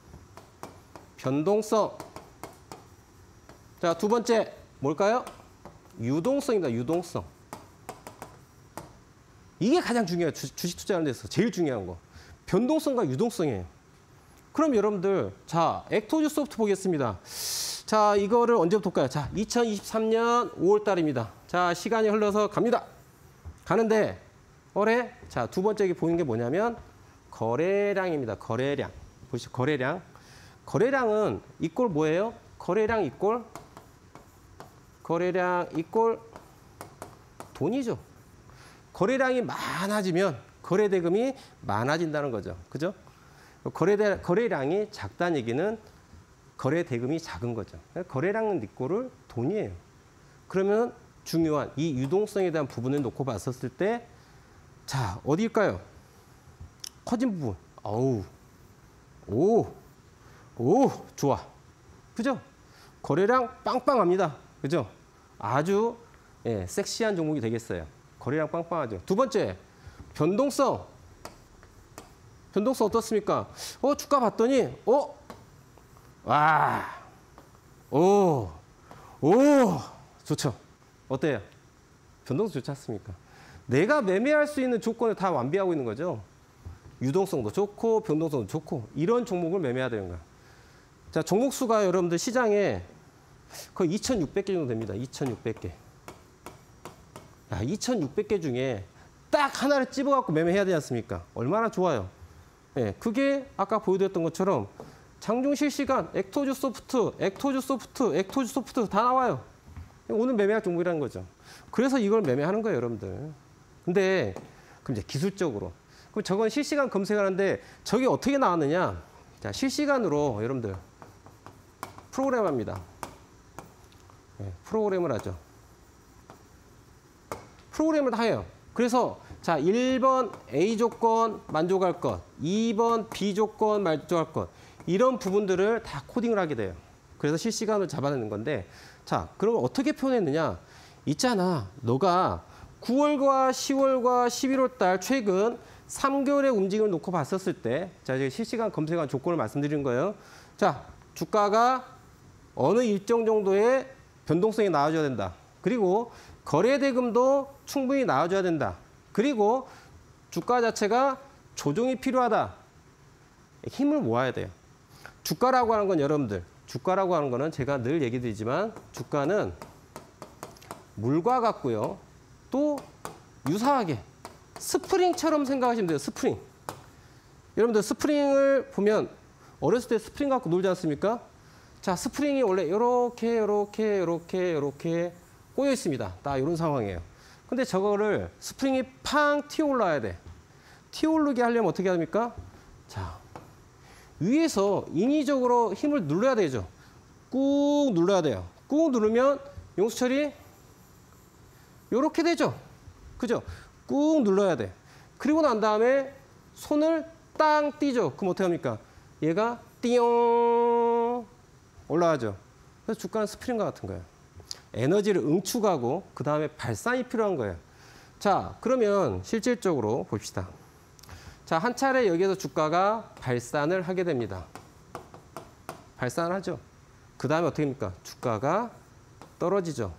변동성. 자, 두 번째, 뭘까요? 유동성입니다. 유동성. 이게 가장 중요해요. 주, 주식 투자하는 데서 제일 중요한 거. 변동성과 유동성이에요. 그럼 여러분들, 자, 액토즈 소프트 보겠습니다. 자, 이거를 언제부터 볼까요? 자, 이천이십삼 년 오월 달입니다. 자, 시간이 흘러서 갑니다. 가는데, 거래. 자, 두 번째 보이는 게 뭐냐면, 거래량입니다. 거래량. 보시죠. 거래량. 거래량은 이꼴 뭐예요? 거래량 이꼴? 거래량 이꼴 돈이죠. 거래량이 많아지면 거래대금이 많아진다는 거죠. 그죠? 거래대, 거래량이 작다는 얘기는 거래대금이 작은 거죠. 거래량은 이꼴을 돈이에요. 그러면 중요한 이 유동성에 대한 부분을 놓고 봤었을 때, 자, 어디일까요? 커진 부분. 어우, 오, 오, 좋아. 그죠? 거래량 빵빵합니다. 그죠? 아주 예, 섹시한 종목이 되겠어요. 거래량 빵빵하죠. 두 번째, 변동성. 변동성 어떻습니까? 어, 주가 봤더니, 어? 와, 오, 오, 좋죠. 어때요? 변동성 좋지 않습니까? 내가 매매할 수 있는 조건을 다 완비하고 있는 거죠. 유동성도 좋고 변동성도 좋고 이런 종목을 매매해야 되는 거야. 자, 종목 수가 여러분들 시장에 거의 이천육백 개 정도 됩니다. 이천육백 개. 야, 이천육백 개 중에 딱 하나를 집어갖고 매매해야 되지 않습니까? 얼마나 좋아요. 예, 그게 아까 보여드렸던 것처럼 장중 실시간, 엑토주 소프트, 엑토주 소프트, 엑토주 소프트 다 나와요. 오늘 매매할 종목이라는 거죠. 그래서 이걸 매매하는 거예요, 여러분들. 근데 그럼 이제 기술적으로. 그럼 저건 실시간 검색하는데 저게 어떻게 나왔느냐? 자, 실시간으로 여러분들 프로그램 합니다. 네, 프로그램을 하죠. 프로그램을 다 해요. 그래서 자, 일 번 A 조건 만족할 것, 이 번 B 조건 만족할 것 이런 부분들을 다 코딩을 하게 돼요. 그래서 실시간으로 잡아내는 건데 자, 그럼 어떻게 표현했느냐? 있잖아. 너가 구월과 시월과 십일월 달 최근 삼 개월의 움직임을 놓고 봤었을 때 자, 이제 실시간 검색한 조건을 말씀드린 거예요. 자, 주가가 어느 일정 정도의 변동성이 나와줘야 된다. 그리고 거래 대금도 충분히 나와줘야 된다. 그리고 주가 자체가 조정이 필요하다. 힘을 모아야 돼요. 주가라고 하는 건 여러분들, 주가라고 하는 거는 제가 늘 얘기 드리지만 주가는 물과 같고요. 또 유사하게 스프링처럼 생각하시면 돼요. 스프링. 여러분들 스프링을 보면 어렸을 때 스프링 갖고 놀지 않습니까? 자, 스프링이 원래 이렇게 이렇게 이렇게 이렇게 꼬여 있습니다. 딱 이런 상황이에요. 근데 저거를 스프링이 팡 튀어 올라야 돼. 튀어 오르게 하려면 어떻게 합니까? 자, 위에서 인위적으로 힘을 눌러야 되죠. 꾹 눌러야 돼요. 꾹 누르면 용수철이 이렇게 되죠. 그죠? 꾹 눌러야 돼. 그리고 난 다음에 손을 땅 띄죠. 그럼 어떻게 합니까? 얘가 띠용 올라가죠. 그래서 주가는 스프링과 같은 거예요. 에너지를 응축하고 그 다음에 발산이 필요한 거예요. 자, 그러면 실질적으로 봅시다. 자, 한 차례 여기에서 주가가 발산을 하게 됩니다. 발산하죠. 그 다음에 어떻게 됩니까? 주가가 떨어지죠.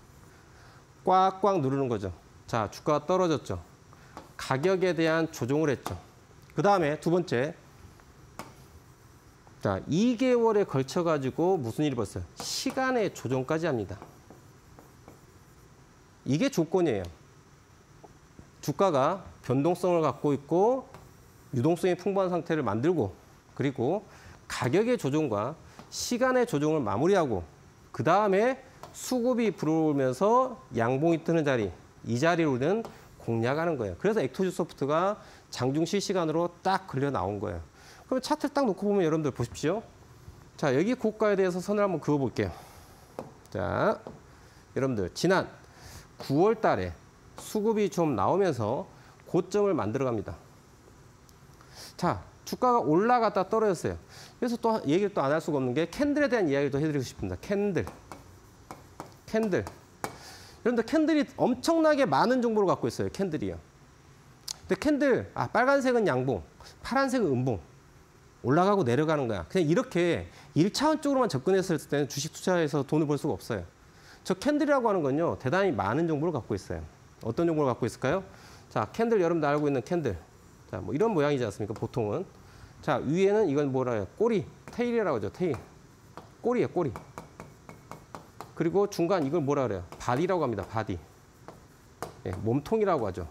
꽉꽉 누르는 거죠. 자, 주가가 떨어졌죠. 가격에 대한 조정을 했죠. 그 다음에 두 번째. 자, 이 개월에 걸쳐가지고 무슨 일이 벌어요? 시간의 조정까지 합니다. 이게 조건이에요. 주가가 변동성을 갖고 있고 유동성이 풍부한 상태를 만들고 그리고 가격의 조정과 시간의 조정을 마무리하고 그 다음에 수급이 불어오면서 양봉이 뜨는 자리, 이 자리로는 공략하는 거예요. 그래서 엑토주 소프트가 장중 실시간으로 딱 걸려 나온 거예요. 그럼 차트를 딱 놓고 보면 여러분들 보십시오. 자, 여기 고가에 대해서 선을 한번 그어볼게요. 자, 여러분들 지난 구월 달에 수급이 좀 나오면서 고점을 만들어 갑니다. 자, 주가가 올라갔다 떨어졌어요. 그래서 또 얘기를 또 안 할 수가 없는 게 캔들에 대한 이야기를 또 해드리고 싶습니다. 캔들. 캔들. 여러분들 캔들이 엄청나게 많은 정보를 갖고 있어요. 캔들이요. 근데 캔들, 아, 빨간색은 양봉, 파란색은 음봉. 올라가고 내려가는 거야. 그냥 이렇게 일 차원적으로만 접근했을 때는 주식 투자에서 돈을 벌 수가 없어요. 저 캔들이라고 하는 건요, 대단히 많은 정보를 갖고 있어요. 어떤 정보를 갖고 있을까요? 자, 캔들, 여러분들 알고 있는 캔들. 자, 뭐 이런 모양이지 않습니까? 보통은. 자, 위에는 이건 뭐라 해요? 꼬리, 테일이라고 하죠. 테일. 꼬리예요, 꼬리. 그리고 중간 이걸 뭐라 그래요? 바디라고 합니다. 바디. 예, 몸통이라고 하죠.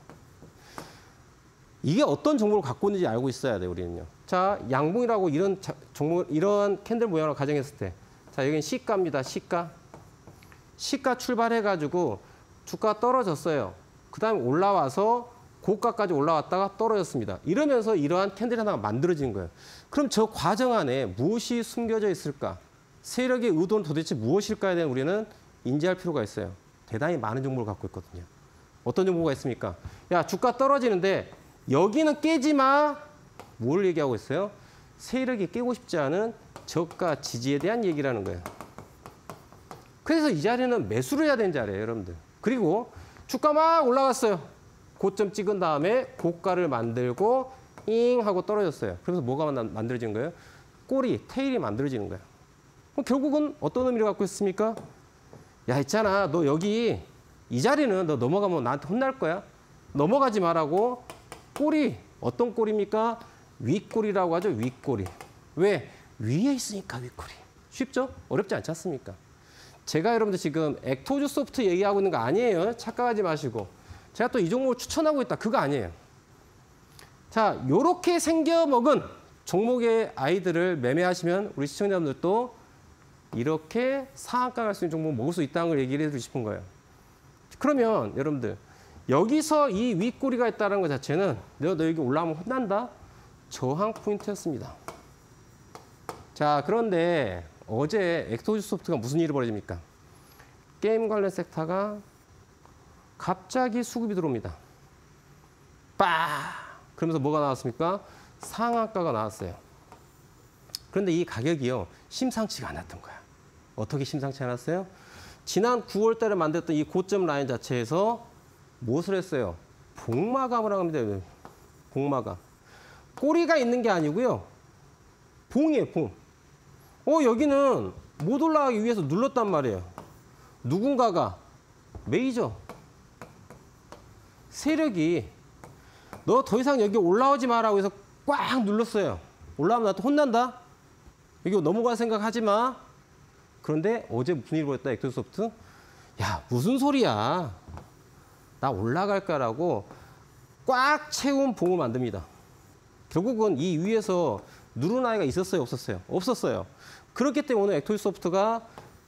이게 어떤 정보를 갖고 있는지 알고 있어야 돼요, 우리는요. 자, 양봉이라고 이런 자, 종목, 이런 캔들 모양을 가정했을 때. 자, 여기는 시가입니다. 시가. 시가 출발해가지고 주가 떨어졌어요. 그 다음에 올라와서 고가까지 올라왔다가 떨어졌습니다. 이러면서 이러한 캔들 하나가 만들어지는 거예요. 그럼 저 과정 안에 무엇이 숨겨져 있을까? 세력의 의도는 도대체 무엇일까에 대한 우리는 인지할 필요가 있어요. 대단히 많은 정보를 갖고 있거든요. 어떤 정보가 있습니까? 야, 주가 떨어지는데 여기는 깨지 마. 뭘 얘기하고 있어요? 세력이 깨고 싶지 않은 저가 지지에 대한 얘기라는 거예요. 그래서 이 자리는 매수를 해야 되는 자리예요, 여러분들. 그리고 주가 막 올라갔어요. 고점 찍은 다음에 고가를 만들고 잉 하고 떨어졌어요. 그래서 뭐가 만들어지는 거예요? 꼬리, 테일이 만들어지는 거예요. 그럼 결국은 어떤 의미를 갖고 있습니까? 야, 있잖아. 너 여기 이 자리는 너 넘어가면 나한테 혼날 거야. 넘어가지 말라고. 꼬리. 어떤 꼬리입니까? 윗꼬리라고 하죠. 윗꼬리. 왜? 위에 있으니까 윗꼬리. 쉽죠? 어렵지 않지 않습니까? 제가 여러분들 지금 액토즈 소프트 얘기하고 있는 거 아니에요. 착각하지 마시고. 제가 또 이 종목을 추천하고 있다. 그거 아니에요. 자, 요렇게 생겨먹은 종목의 아이들을 매매하시면 우리 시청자분들도 이렇게 상한가 갈 수 있는 종목 먹을 수 있다는 걸 얘기를 해드리고 싶은 거예요. 그러면 여러분들 여기서 이 윗꼬리가 있다는 것 자체는 너, 너 여기 올라가면 혼난다? 저항 포인트였습니다. 자, 그런데 어제 액토즈 소프트가 무슨 일이 벌어집니까? 게임 관련 섹터가 갑자기 수급이 들어옵니다. 빠! 그러면서 뭐가 나왔습니까? 상한가가 나왔어요. 그런데 이 가격이요, 심상치가 않았던 거야. 어떻게 심상치 않았어요? 지난 구월 달에 만들었던 이 고점 라인 자체에서 무엇을 했어요? 복마감을 합니다. 복마감. 꼬리가 있는 게 아니고요. 봉이에요, 봉. 어, 여기는 못 올라가기 위해서 눌렀단 말이에요. 누군가가, 메이저, 세력이 너 더 이상 여기 올라오지 마라고 해서 꽉 눌렀어요. 올라오면 나한테 혼난다? 여기 넘어갈 생각 하지 마. 그런데 어제 무슨 일이 벌었다, 액토즈 소프트? 야, 무슨 소리야. 나 올라갈까라고 꽉 채운 봉을 만듭니다. 결국은 이 위에서 누른 아이가 있었어요, 없었어요? 없었어요. 그렇기 때문에 오늘 액토즈 소프트가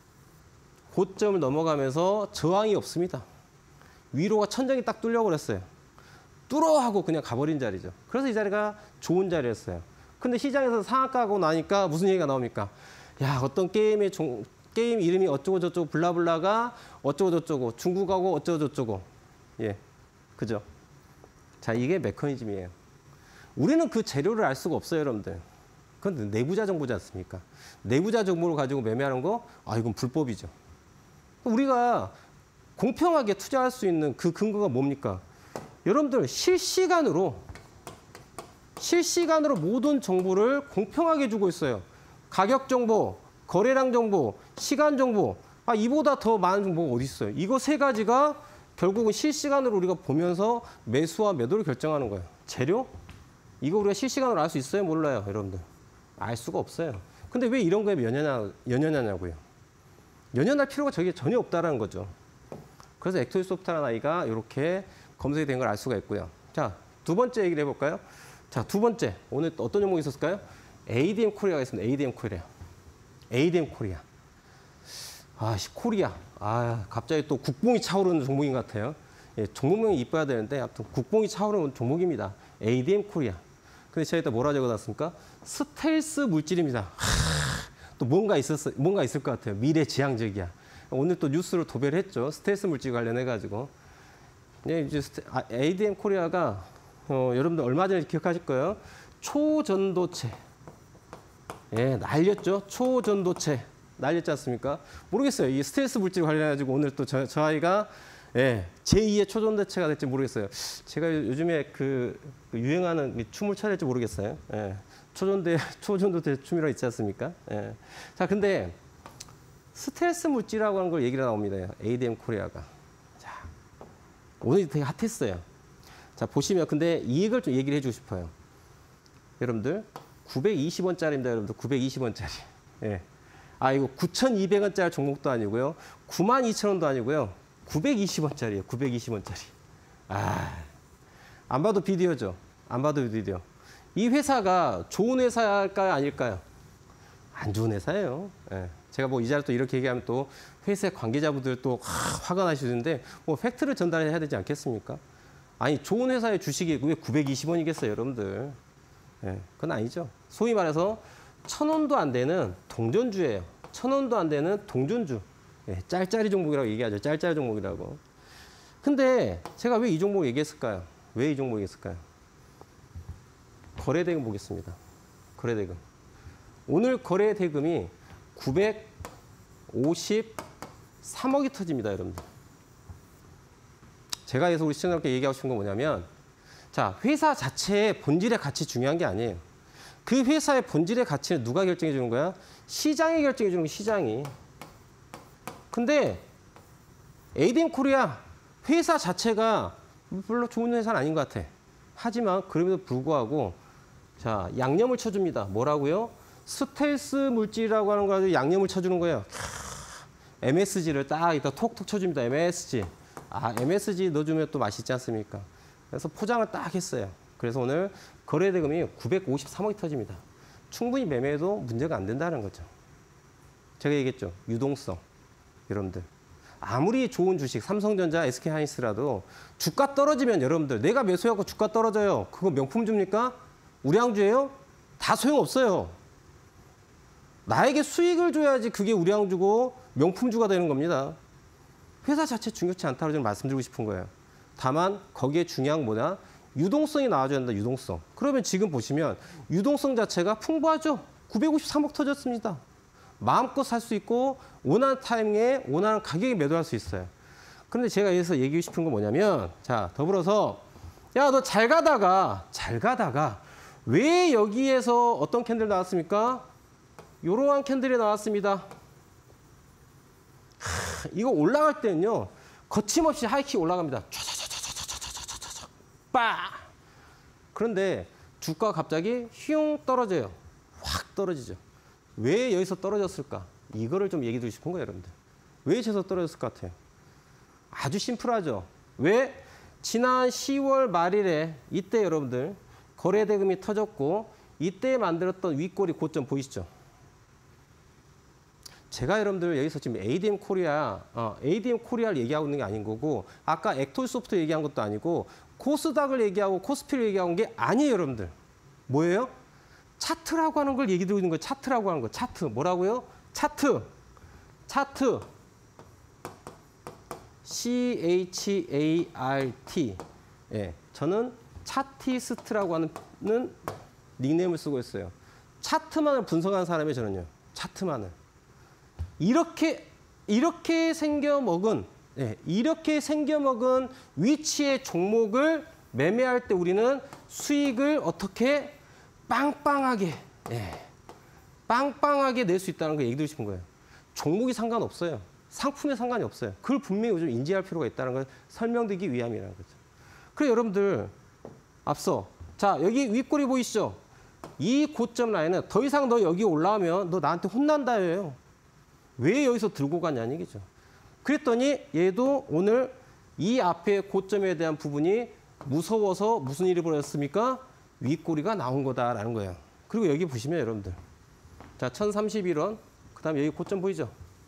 고점을 넘어가면서 저항이 없습니다. 위로가 천장이 딱 뚫려버렸어요. 뚫어 하고 그냥 가버린 자리죠. 그래서 이 자리가 좋은 자리였어요. 근데 시장에서 상한가고 나니까 무슨 얘기가 나옵니까? 야, 어떤 게임의 종, 게임 이름이 어쩌고 저쩌고 블라블라가 어쩌고 저쩌고 중국하고 어쩌고 저쩌고. 예, 그죠? 자, 이게 메커니즘이에요. 우리는 그 재료를 알 수가 없어요, 여러분들. 그건 내부자 정보지 않습니까? 내부자 정보를 가지고 매매하는 거, 아, 이건 불법이죠. 우리가 공평하게 투자할 수 있는 그 근거가 뭡니까? 여러분들 실시간으로 실시간으로 모든 정보를 공평하게 주고 있어요. 가격 정보, 거래량 정보, 시간 정보. 아, 이보다 더 많은 정보가 어디 있어요? 이거 세 가지가 결국은 실시간으로 우리가 보면서 매수와 매도를 결정하는 거예요. 재료? 이거 우리가 실시간으로 알 수 있어요? 몰라요, 여러분들? 알 수가 없어요. 근데 왜 이런 거에 연연하, 연연하냐고요? 연연할 필요가 저게 전혀 없다는 거죠. 그래서 액토즈 소프트라는 아이가 이렇게 검색이 된 걸 알 수가 있고요. 자, 두 번째 얘기를 해볼까요? 자, 두 번째. 오늘 어떤 종목이 있었을까요? 에이디엠 코리아가 있습니다. 에이디엠 코리아. 에이디엠 코리아. 아, 씨, 코리아. 아, 갑자기 또 국뽕이 차오르는 종목인 것 같아요. 예, 종목명이 이뻐야 되는데, 아무튼 국뽕이 차오르는 종목입니다. 에이디엠 코리아. 근데 제가 이따 뭐라 적어놨습니까? 스텔스 물질입니다. 하, 또 뭔가 있었어, 뭔가 있을 것 같아요. 미래지향적이야. 오늘 또 뉴스로 도배를 했죠. 스텔스 물질 관련해가지고. 네, 이제 아, 에이디엠 코리아가 어, 여러분들 얼마 전에 기억하실 거예요. 초전도체. 예, 날렸죠. 초전도체. 날렸지 않습니까? 모르겠어요. 이 스텔스 물질 관련해가지고 오늘 또 저, 저 아이가 예, 제이의 초전도체가 될지 모르겠어요. 제가 요즘에 그 유행하는 춤을 춰야 될지 모르겠어요. 예, 초전대, 초전도체 춤이라고 있지 않습니까? 예. 자, 근데 스텔스 물질이라고 하는 걸 얘기가 나옵니다. 에이디엠 코리아가. 오늘 되게 핫했어요. 자, 보시면 근데 이익을 좀 얘기를 해주고 싶어요. 여러분들 구백이십 원짜리입니다. 여러분들 구백이십 원짜리. 예. 아, 이거 구천이백 원짜리 종목도 아니고요. 구만 이천 원도 아니고요. 구백이십 원짜리예요. 구백이십 원짜리. 아, 안 봐도 비디오죠. 안 봐도 비디오. 이 회사가 좋은 회사일까요? 아닐까요? 안 좋은 회사예요. 예. 제가 뭐 이 자리에 또 이렇게 얘기하면 또 회사 관계자분들 또 하, 화가 나시는데 뭐 팩트를 전달해야 되지 않겠습니까? 아니, 좋은 회사의 주식이 왜 구백이십 원이겠어요, 여러분들? 예, 그건 아니죠. 소위 말해서 천 원도 안 되는 동전주예요. 천 원도 안 되는 동전주. 예, 짤짤이 종목이라고 얘기하죠. 짤짤이 종목이라고. 근데 제가 왜 이 종목 얘기했을까요? 왜 이 종목 얘기했을까요? 거래대금 보겠습니다. 거래대금. 오늘 거래 대금이 구백오십삼억이 터집니다, 여러분들. 제가 그래서 우리 시청자분께 얘기하고 싶은 건 뭐냐면, 자, 회사 자체의 본질의 가치 중요한 게 아니에요. 그 회사의 본질의 가치는 누가 결정해 주는 거야? 시장이 결정해 주는 거야, 시장이. 근데 에이디엠 코리아 회사 자체가 별로 좋은 회사는 아닌 것 같아. 하지만 그럼에도 불구하고 자, 양념을 쳐줍니다. 뭐라고요? 스텔스 물질이라고 하는 거 가지고 양념을 쳐주는 거예요. 엠에스지를 딱 이따 톡톡 쳐줍니다. 엠에스지. 아, 엠에스지 넣어주면 또 맛있지 않습니까? 그래서 포장을 딱 했어요. 그래서 오늘 거래 대금이 구백오십삼억이 터집니다. 충분히 매매해도 문제가 안 된다는 거죠. 제가 얘기했죠. 유동성. 여러분들. 아무리 좋은 주식, 삼성전자, 에스케이하이닉스라도 주가 떨어지면 여러분들 내가 매수해갖고 주가 떨어져요. 그거 명품주입니까? 우량주예요? 다 소용없어요. 나에게 수익을 줘야지 그게 우량주고 명품주가 되는 겁니다. 회사 자체 중요치 않다고 저는 말씀드리고 싶은 거예요. 다만 거기에 중요한 건 뭐냐? 유동성이 나와줘야 된다, 유동성. 그러면 지금 보시면 유동성 자체가 풍부하죠? 구백오십삼억 터졌습니다. 마음껏 살 수 있고 원하는 타이밍에 원하는 가격에 매도할 수 있어요. 그런데 제가 여기서 얘기하고 싶은 건 뭐냐면, 자, 더불어서 야, 너 잘 가다가 잘 가다가 왜 여기에서 어떤 캔들 나왔습니까? 이러한 캔들이 나왔습니다. 하, 이거 올라갈 때는요, 거침없이 하이킥 올라갑니다. 촤촤촤촤촤촤촤촤 빠. 그런데 주가가 갑자기 휘용 떨어져요. 확 떨어지죠. 왜 여기서 떨어졌을까? 이거를 좀 얘기 드리고 싶은 거예요, 여러분들. 왜 저기서 떨어졌을 것 같아요? 아주 심플하죠. 왜? 지난 시월 말일에 이때 여러분들 거래 대금이 터졌고 이때 만들었던 윗꼬리 고점 보이시죠? 제가 여러분들 여기서 지금 에이디엠 코리아, 어, 에이디엠 코리아를 얘기하고 있는 게 아닌 거고, 아까 액톨소프트 얘기한 것도 아니고, 코스닥을 얘기하고 코스피를 얘기하는 게 아니에요, 여러분들. 뭐예요? 차트라고 하는 걸 얘기 드리고 있는 거예요. 차트라고 하는 거. 차트. 뭐라고요? 차트. 차트. 씨 에이치 에이 알 티. 예, 저는 차티스트라고 하는 닉네임을 쓰고 있어요. 차트만을 분석하는 사람이 저는요. 차트만을. 이렇게 이렇게 생겨먹은 예, 이렇게 생겨먹은 위치의 종목을 매매할 때 우리는 수익을 어떻게 빵빵하게 예, 빵빵하게 낼 수 있다는 거 얘기 드리고 싶은 거예요. 종목이 상관없어요. 상품에 상관이 없어요. 그걸 분명히 좀 인지할 필요가 있다는 걸 설명드리기 위함이라는 거죠. 그래 여러분들 앞서 자 여기 윗꼬리 보이시죠? 이 고점 라인은 더 이상 너 여기 올라오면 너 나한테 혼난다예요. 왜 여기서 들고 가냐는 얘기죠. 그랬더니 얘도 오늘 이 앞에 고점에 대한 부분이 무서워서 무슨 일이 벌어졌습니까? 윗꼬리가 나온 거다라는 거예요. 그리고 여기 보시면 여러분들 자 천삼십일 원 그 다음에 여기 고점 보이죠?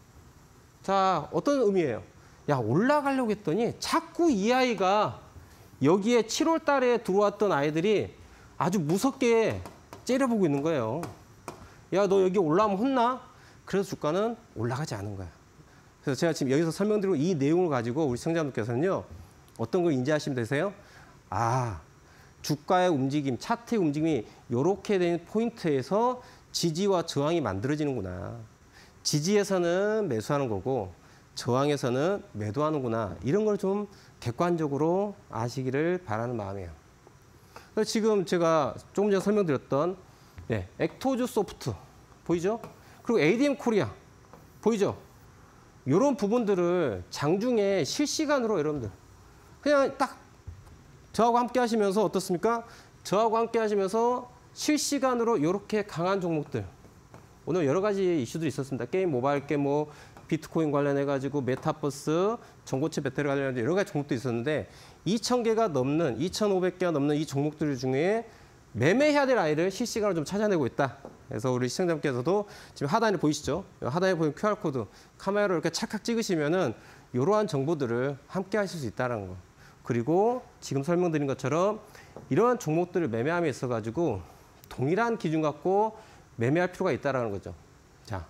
자 어떤 의미예요? 야 올라가려고 했더니 자꾸 이 아이가 여기에 칠월 달에 들어왔던 아이들이 아주 무섭게 째려보고 있는 거예요. 야 너 여기 올라오면 혼나? 그래서 주가는 올라가지 않은 거야. 그래서 제가 지금 여기서 설명드리고 이 내용을 가지고 우리 시청자분께서는요. 어떤 걸 인지하시면 되세요? 아, 주가의 움직임, 차트의 움직임이 이렇게 된 포인트에서 지지와 저항이 만들어지는구나. 지지에서는 매수하는 거고 저항에서는 매도하는구나. 이런 걸 좀 객관적으로 아시기를 바라는 마음이에요. 그래서 지금 제가 조금 전에 설명드렸던 네, 액토즈 소프트 보이죠? 그리고 에이디엠 코리아 보이죠? 이런 부분들을 장중에 실시간으로 여러분들 그냥 딱 저하고 함께 하시면서 어떻습니까? 저하고 함께 하시면서 실시간으로 이렇게 강한 종목들 오늘 여러 가지 이슈들이 있었습니다. 게임, 모바일 게임, 뭐 비트코인 관련해가지고 메타버스, 전고체 배터리 관련해서 여러 가지 종목도 있었는데 이천 개가 넘는, 이천오백 개가 넘는 이 종목들 중에 매매해야 될 아이를 실시간으로 좀 찾아내고 있다. 그래서 우리 시청자분께서도 지금 하단에 보이시죠? 하단에 보이는 큐알코드 카메라로 이렇게 찰칵 찍으시면은 이러한 정보들을 함께 하실 수 있다는 거. 그리고 지금 설명드린 것처럼 이러한 종목들을 매매함에 있어가지고 동일한 기준 갖고 매매할 필요가 있다는 거죠. 자,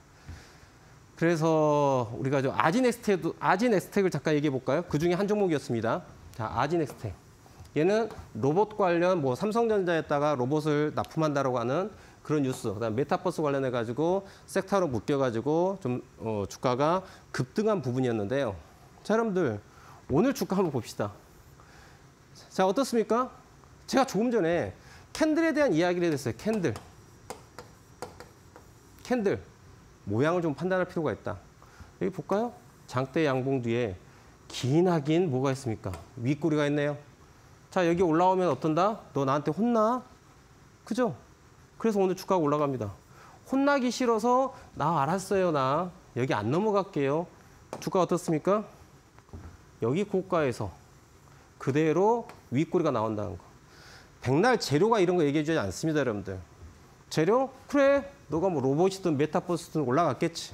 그래서 우리가 저 아지넥스텍도 아지넥스텍을 잠깐 얘기해 볼까요? 그 중에 한 종목이었습니다. 자, 아지넥스텍. 얘는 로봇 관련 뭐 삼성전자에다가 로봇을 납품한다라고 하는 그런 뉴스, 그다음 메타버스 관련해 가지고 섹터로 묶여 가지고 좀 어, 주가가 급등한 부분이었는데요. 자, 여러분들 오늘 주가 한번 봅시다. 자, 어떻습니까? 제가 조금 전에 캔들에 대한 이야기를 했어요. 캔들. 캔들. 모양을 좀 판단할 필요가 있다. 여기 볼까요? 장대 양봉 뒤에 기나긴 뭐가 있습니까? 윗꼬리가 있네요. 자, 여기 올라오면 어떤다? 너 나한테 혼나? 그죠? 그래서 오늘 주가가 올라갑니다. 혼나기 싫어서 나 알았어요, 나. 여기 안 넘어갈게요. 주가 어떻습니까? 여기 고가에서 그대로 윗꼬리가 나온다는 거. 백날 재료가 이런 거 얘기해 주지 않습니다, 여러분들. 재료? 그래. 너가 뭐 로봇이든 메타버스든 올라갔겠지.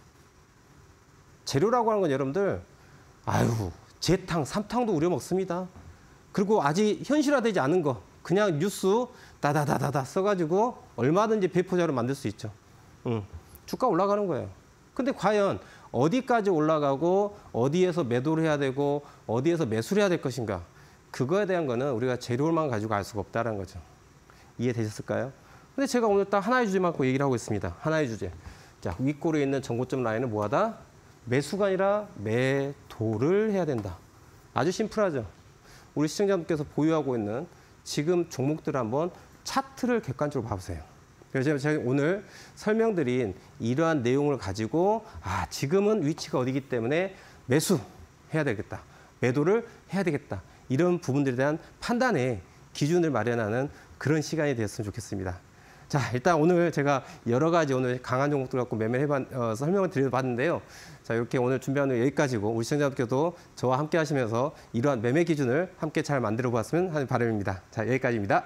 재료라고 하는 건 여러분들, 아유, 재탕, 삼탕도 우려 먹습니다. 그리고 아직 현실화되지 않은 거, 그냥 뉴스 다다다다다 써가지고 얼마든지 배포자로 만들 수 있죠. 응. 주가 올라가는 거예요. 근데 과연 어디까지 올라가고 어디에서 매도를 해야 되고 어디에서 매수를 해야 될 것인가? 그거에 대한 거는 우리가 재료만 가지고 알 수가 없다는 거죠. 이해되셨을까요? 근데 제가 오늘 딱 하나의 주제만 갖고 얘기를 하고 있습니다. 하나의 주제. 자, 윗골에 있는 전고점 라인은 뭐하다? 매수가 아니라 매도를 해야 된다. 아주 심플하죠. 우리 시청자분께서 보유하고 있는 지금 종목들을 한번 차트를 객관적으로 봐보세요. 그래서 제가 오늘 설명드린 이러한 내용을 가지고 아, 지금은 위치가 어디기 때문에 매수해야 되겠다. 매도를 해야 되겠다. 이런 부분들에 대한 판단의 기준을 마련하는 그런 시간이 되었으면 좋겠습니다. 자, 일단 오늘 제가 여러 가지 오늘 강한 종목들 갖고 매매를 해봤, 어, 설명을 드려봤는데요. 자, 이렇게 오늘 준비한 내용 여기까지고 우리 시청자분께도 저와 함께 하시면서 이러한 매매 기준을 함께 잘 만들어 보았으면 하는 바람입니다. 자, 여기까지입니다.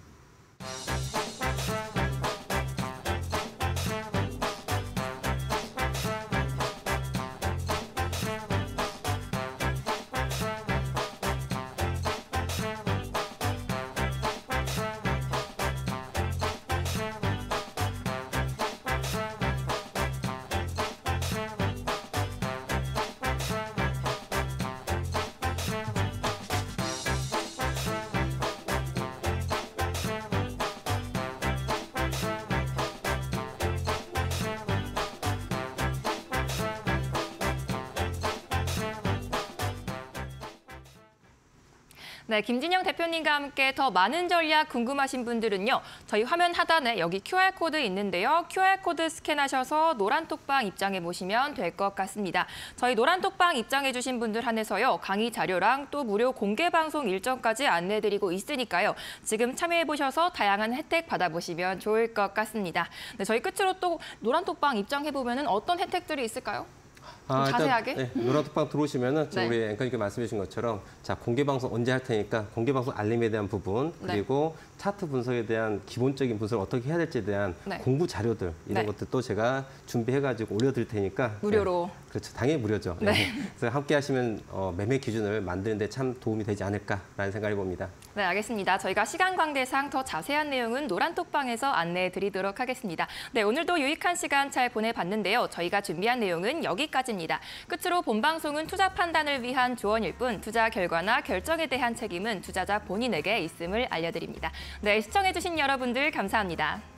네, 김진영 대표님과 함께 더 많은 전략 궁금하신 분들은요. 저희 화면 하단에 여기 큐알코드 있는데요. 큐알코드 스캔하셔서 노란톡방 입장해 보시면 될 것 같습니다. 저희 노란톡방 입장해 주신 분들 한해서요. 강의 자료랑 또 무료 공개 방송 일정까지 안내드리고 있으니까요. 지금 참여해 보셔서 다양한 혜택 받아보시면 좋을 것 같습니다. 네, 저희 끝으로 또 노란톡방 입장해 보면 어떤 혜택들이 있을까요? 좀 아, 자세하게? 일단, 네, 노란톡방 들어오시면은 지금 네. 우리 앵커님께 말씀해 주신 것처럼 자, 공개 방송 언제 할 테니까 공개 방송 알림에 대한 부분 그리고 네. 차트 분석에 대한 기본적인 분석을 어떻게 해야 될지에 대한 네. 공부 자료들 이런 네. 것들도 제가 준비해 가지고 올려 드릴 테니까 무료로. 네. 그렇죠. 당연히 무료죠. 네. 네. 그래서 함께 하시면 어, 매매 기준을 만드는 데 참 도움이 되지 않을까라는 생각을 봅니다. 네, 알겠습니다. 저희가 시간 관계상 더 자세한 내용은 노란톡방에서 안내해 드리도록 하겠습니다. 네, 오늘도 유익한 시간 잘 보내봤는데요. 저희가 준비한 내용은 여기까지입니다. 끝으로 본 방송은 투자 판단을 위한 조언일 뿐 투자 결과나 결정에 대한 책임은 투자자 본인에게 있음을 알려드립니다. 네, 시청해주신 여러분들 감사합니다.